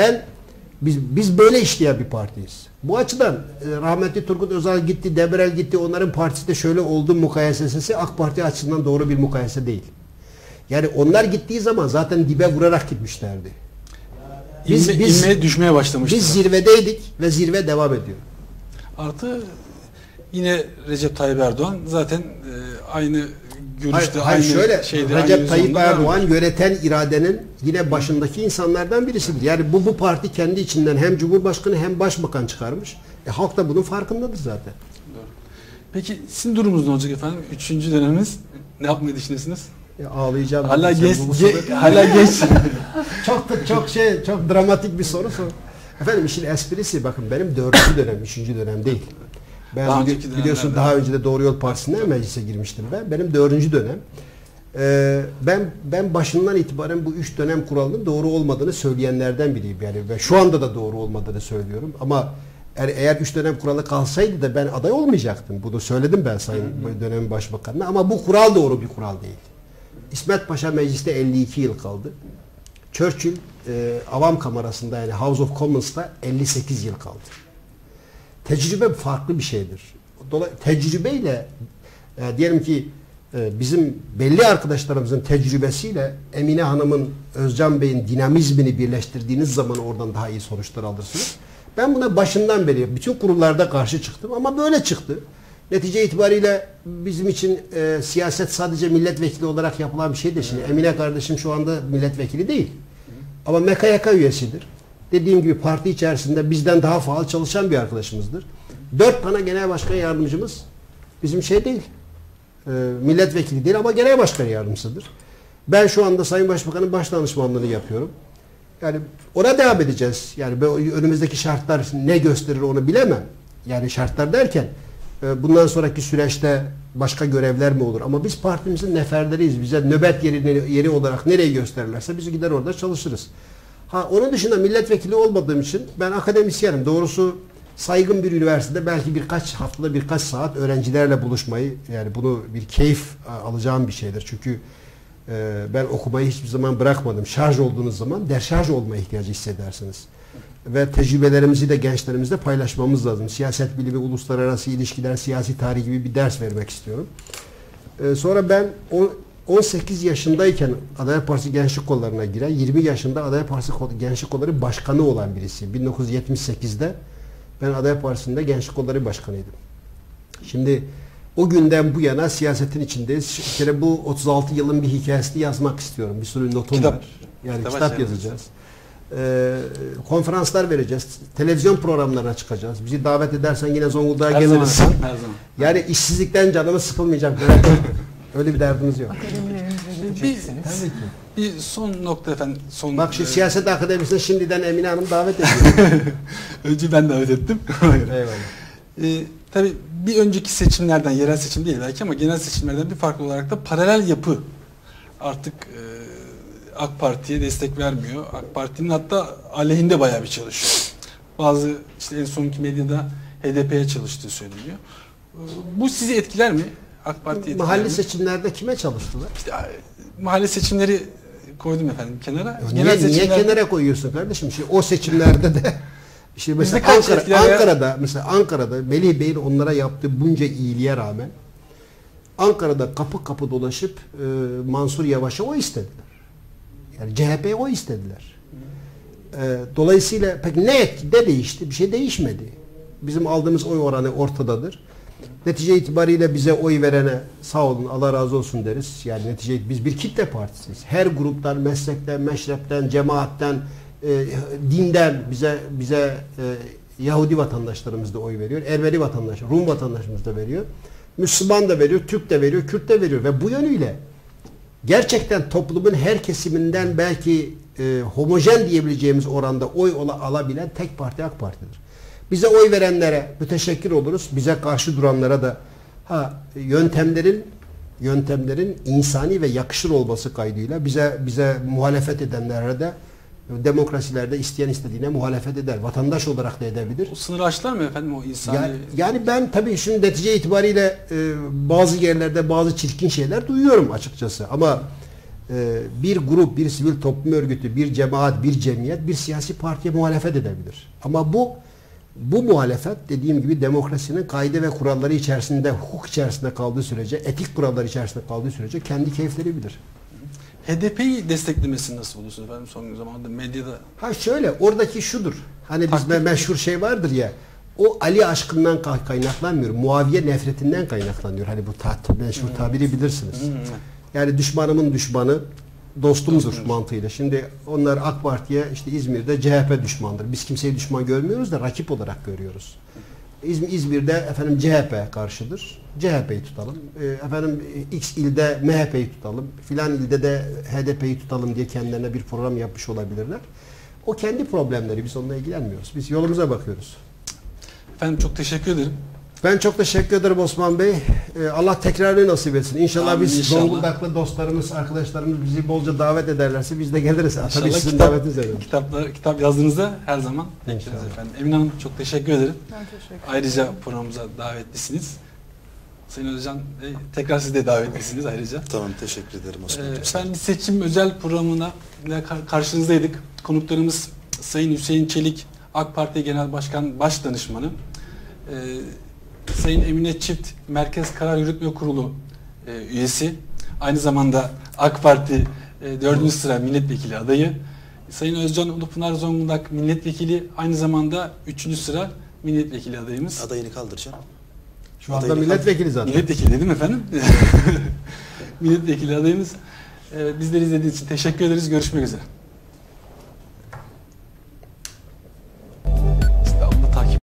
biz böyle işleyen bir partiyiz. Bu açıdan rahmetli Turgut Özal gitti, Demirel gitti, onların partisi de şöyle oldu mukayesesi AK Parti açısından doğru bir mukayese değil. Yani onlar gittiği zaman zaten dibe vurarak gitmişlerdi. inmeye düşmeye başlamıştı. Biz zirvedeydik ve zirve devam ediyor. Artı yine Recep Tayyip Erdoğan zaten aynı görüşte, Hayır, aynı şöyle, şeyde, Recep aynı Tayyip vizyonda var mı? Erdoğan yöneten iradenin yine başındaki insanlardan birisidir. Yani bu parti kendi içinden hem Cumhurbaşkanı hem Başbakan çıkarmış. Halk da bunun farkındadır zaten. Doğru. Peki sizin durumunuz ne olacak efendim? 3. döneminiz. Ne yapmayı düşünüyorsunuz? Ağlayacağım. Hala Sen genç, bu soru- hala genç. çok dramatik bir soru sor. Efendim işin esprisi, bakın benim 4. dönem, 3. dönem değil. Ben Daha önceki biliyorsun dönemlerde. daha önce de Doğru Yol Partisi'ne meclise girmiştim ben. Benim 4. dönem. Ben başından itibaren bu 3 dönem kuralının doğru olmadığını söyleyenlerden biriyim. Yani ve şu anda da doğru olmadığını söylüyorum. Ama eğer 3 dönem kuralı kalsaydı da ben aday olmayacaktım. Bunu söyledim ben Sayın Dönemin Başbakanı'na. Ama bu kural doğru bir kural değil. İsmet Paşa mecliste 52 yıl kaldı. Churchill Avam Kamerası'nda, yani House of Commons'ta 58 yıl kaldı. Tecrübe farklı bir şeydir. Tecrübeyle diyelim ki bizim belli arkadaşlarımızın tecrübesiyle Emine Hanım'ın, Özcan Bey'in dinamizmini birleştirdiğiniz zaman oradan daha iyi sonuçlar alırsınız. Ben buna başından beri bütün kurullarda karşı çıktım ama böyle çıktı. Netice itibariyle bizim için siyaset sadece milletvekili olarak yapılan bir şey değil. Şimdi Emine kardeşim şu anda milletvekili değil. Ama MKYK üyesidir. Dediğim gibi parti içerisinde bizden daha faal çalışan bir arkadaşımızdır. 4 tane genel başkan yardımcımız bizim şey değil. Milletvekili değil ama genel başkan yardımcısıdır. Ben şu anda Sayın Başbakan'ın baş danışmanlığını yapıyorum. Yani ona devam edeceğiz. Yani önümüzdeki şartlar ne gösterir onu bilemem. Yani şartlar derken bundan sonraki süreçte başka görevler mi olur? Ama biz partimizin neferleriyiz. Bize nöbet yeri olarak nereyi gösterirlerse biz gider orada çalışırız. Onun dışında milletvekili olmadığım için ben akademisyenim. Doğrusu saygın bir üniversitede belki haftada birkaç saat öğrencilerle buluşmayı, yani bunu bir keyif alacağım bir şeydir. Çünkü ben okumayı hiçbir zaman bırakmadım. Şarj olduğunuz zaman deşarj olma ihtiyacı hissedersiniz. Ve tecrübelerimizi de gençlerimizle paylaşmamız lazım. Siyaset bilimi, uluslararası ilişkiler, siyasi tarih gibi bir ders vermek istiyorum. Sonra ben 18 yaşındayken Adalet Partisi Gençlik Kolları'na giren, 20 yaşında Adalet Partisi Gençlik Kolları Başkanı olan birisiyim. 1978'de ben Adalet Partisi'nde Gençlik Kolları Başkanıydım. Şimdi o günden bu yana siyasetin içindeyiz. Bir kere bu 36 yılın bir hikayesini yazmak istiyorum. Bir sürü notum var. Yani kitap yazacağız. Konferanslar vereceğiz. Televizyon programlarına çıkacağız. Bizi davet edersen yine Zonguldak'a geliriz. Yani işsizlikten canımız sıkılmayacak. Öyle bir derdimiz yok. Bir son nokta efendim. Bak şu siyaset akademisine şimdiden Emine Hanım davet ediyor. Önce ben davet ettim. Eyvallah. Tabii bir önceki seçimlerden, yerel seçim değil belki ama genel seçimlerden bir farklı olarak da paralel yapı artık AK Parti'ye destek vermiyor. AK Parti'nin hatta aleyhinde bayağı bir çalışıyor. Bazı işte en sonki medyada HDP'ye çalıştığı söyleniyor. Bu sizi etkiler mi? AK Parti etkiler Mahalle mi? seçimlerde kime çalıştılar? İşte mahalle seçimleri koydum efendim kenara. Niye kenara koyuyorsun kardeşim? Şimdi o seçimlerde de işte mesela Ankara'da Melih Bey'in onlara yaptığı bunca iyiliğe rağmen Ankara'da kapı kapı dolaşıp Mansur Yavaş'a oy istediler. Yani CHP'ye oy istediler. Dolayısıyla peki ne değişti? Bir şey değişmedi. Bizim aldığımız oy oranı ortadadır. Netice itibariyle bize oy verene sağ olun, Allah razı olsun deriz. Yani netice biz bir kitle partisiyiz. Her gruptan, meslekten, meşrepten, cemaatten, dinden bize Yahudi vatandaşlarımız da oy veriyor. Ermeni vatandaş, Rum vatandaşımız da veriyor. Müslüman da veriyor, Türk de veriyor, Kürt de veriyor. Ve bu yönüyle gerçekten toplumun her kesiminden belki homojen diyebileceğimiz oranda oy alabilen tek parti AK Parti'dir. Bize oy verenlere müteşekkir oluruz. Bize karşı duranlara da yöntemlerin insani ve yakışır olması kaydıyla bize muhalefet edenlere de demokrasilerde isteyen istediğine muhalefet eder. Vatandaş olarak da edebilir. O sınırı aştılar mı efendim o insani? Yani ben tabii şimdi netice itibariyle bazı yerlerde bazı çirkin şeyler duyuyorum açıkçası. Ama bir grup, bir sivil toplum örgütü, bir cemaat, bir cemiyet bir siyasi partiye muhalefet edebilir. Ama bu muhalefet dediğim gibi demokrasinin kaide ve kuralları içerisinde, hukuk içerisinde kaldığı sürece, etik kurallar içerisinde kaldığı sürece kendi keyifleri bilir. HDP'yi desteklemesi nasıl olursun efendim son zamanlarda medyada? Ha şöyle, oradaki şudur. Hani bizde meşhur şey vardır ya. O Ali aşkından kaynaklanmıyor. Muaviye nefretinden kaynaklanıyor. Hani bu meşhur tabiri bilirsiniz. Yani düşmanımın düşmanı dostumdur mantığıyla. Şimdi onlar AK Parti'ye işte İzmir'de CHP düşmandır. Biz kimseyi düşman görmüyoruz da rakip olarak görüyoruz. İzmir'de efendim CHP karşıdır. CHP'yi tutalım. Efendim X ilde MHP'yi tutalım. Filan ilde de HDP'yi tutalım diye kendilerine bir program yapmış olabilirler. O kendi problemleri. Biz onunla ilgilenmiyoruz. Biz yolumuza bakıyoruz. Efendim çok teşekkür ederim. Ben çok teşekkür ederim Osman Bey. Allah tekrarını nasip etsin. İnşallah Amin, biz inşallah. Zonguldaklı dostlarımız, arkadaşlarımız bizi bolca davet ederlerse biz de geliriz. Tabii İnşallah sizin davetiniz ederim. kitap yazdığınızda her zaman bekleriz İnşallah. efendim. Emine Hanım çok teşekkür ederim. Ben teşekkür ederim. Ayrıca programımıza davetlisiniz. Sayın Özcan Bey, tekrar siz de davetlisiniz ayrıca. Tamam, teşekkür ederim Osman'cığım. Efendim seçim özel programına karşınızdaydık. Konuklarımız Sayın Hüseyin Çelik, AK Parti Genel Başkan Başdanışmanı. Sayın Emine Çift, Merkez Karar Yürütme Kurulu üyesi. Aynı zamanda AK Parti 4. sıra milletvekili adayı. Sayın Özcan Ulupınar Zonguldak milletvekili, aynı zamanda 3. sıra milletvekili adayımız. Adayını kaldıracağım. Şu anda milletvekili zaten. Milletvekili dedim efendim. Milletvekili adayımız. Bizleri izlediğiniz için teşekkür ederiz. Görüşmek üzere.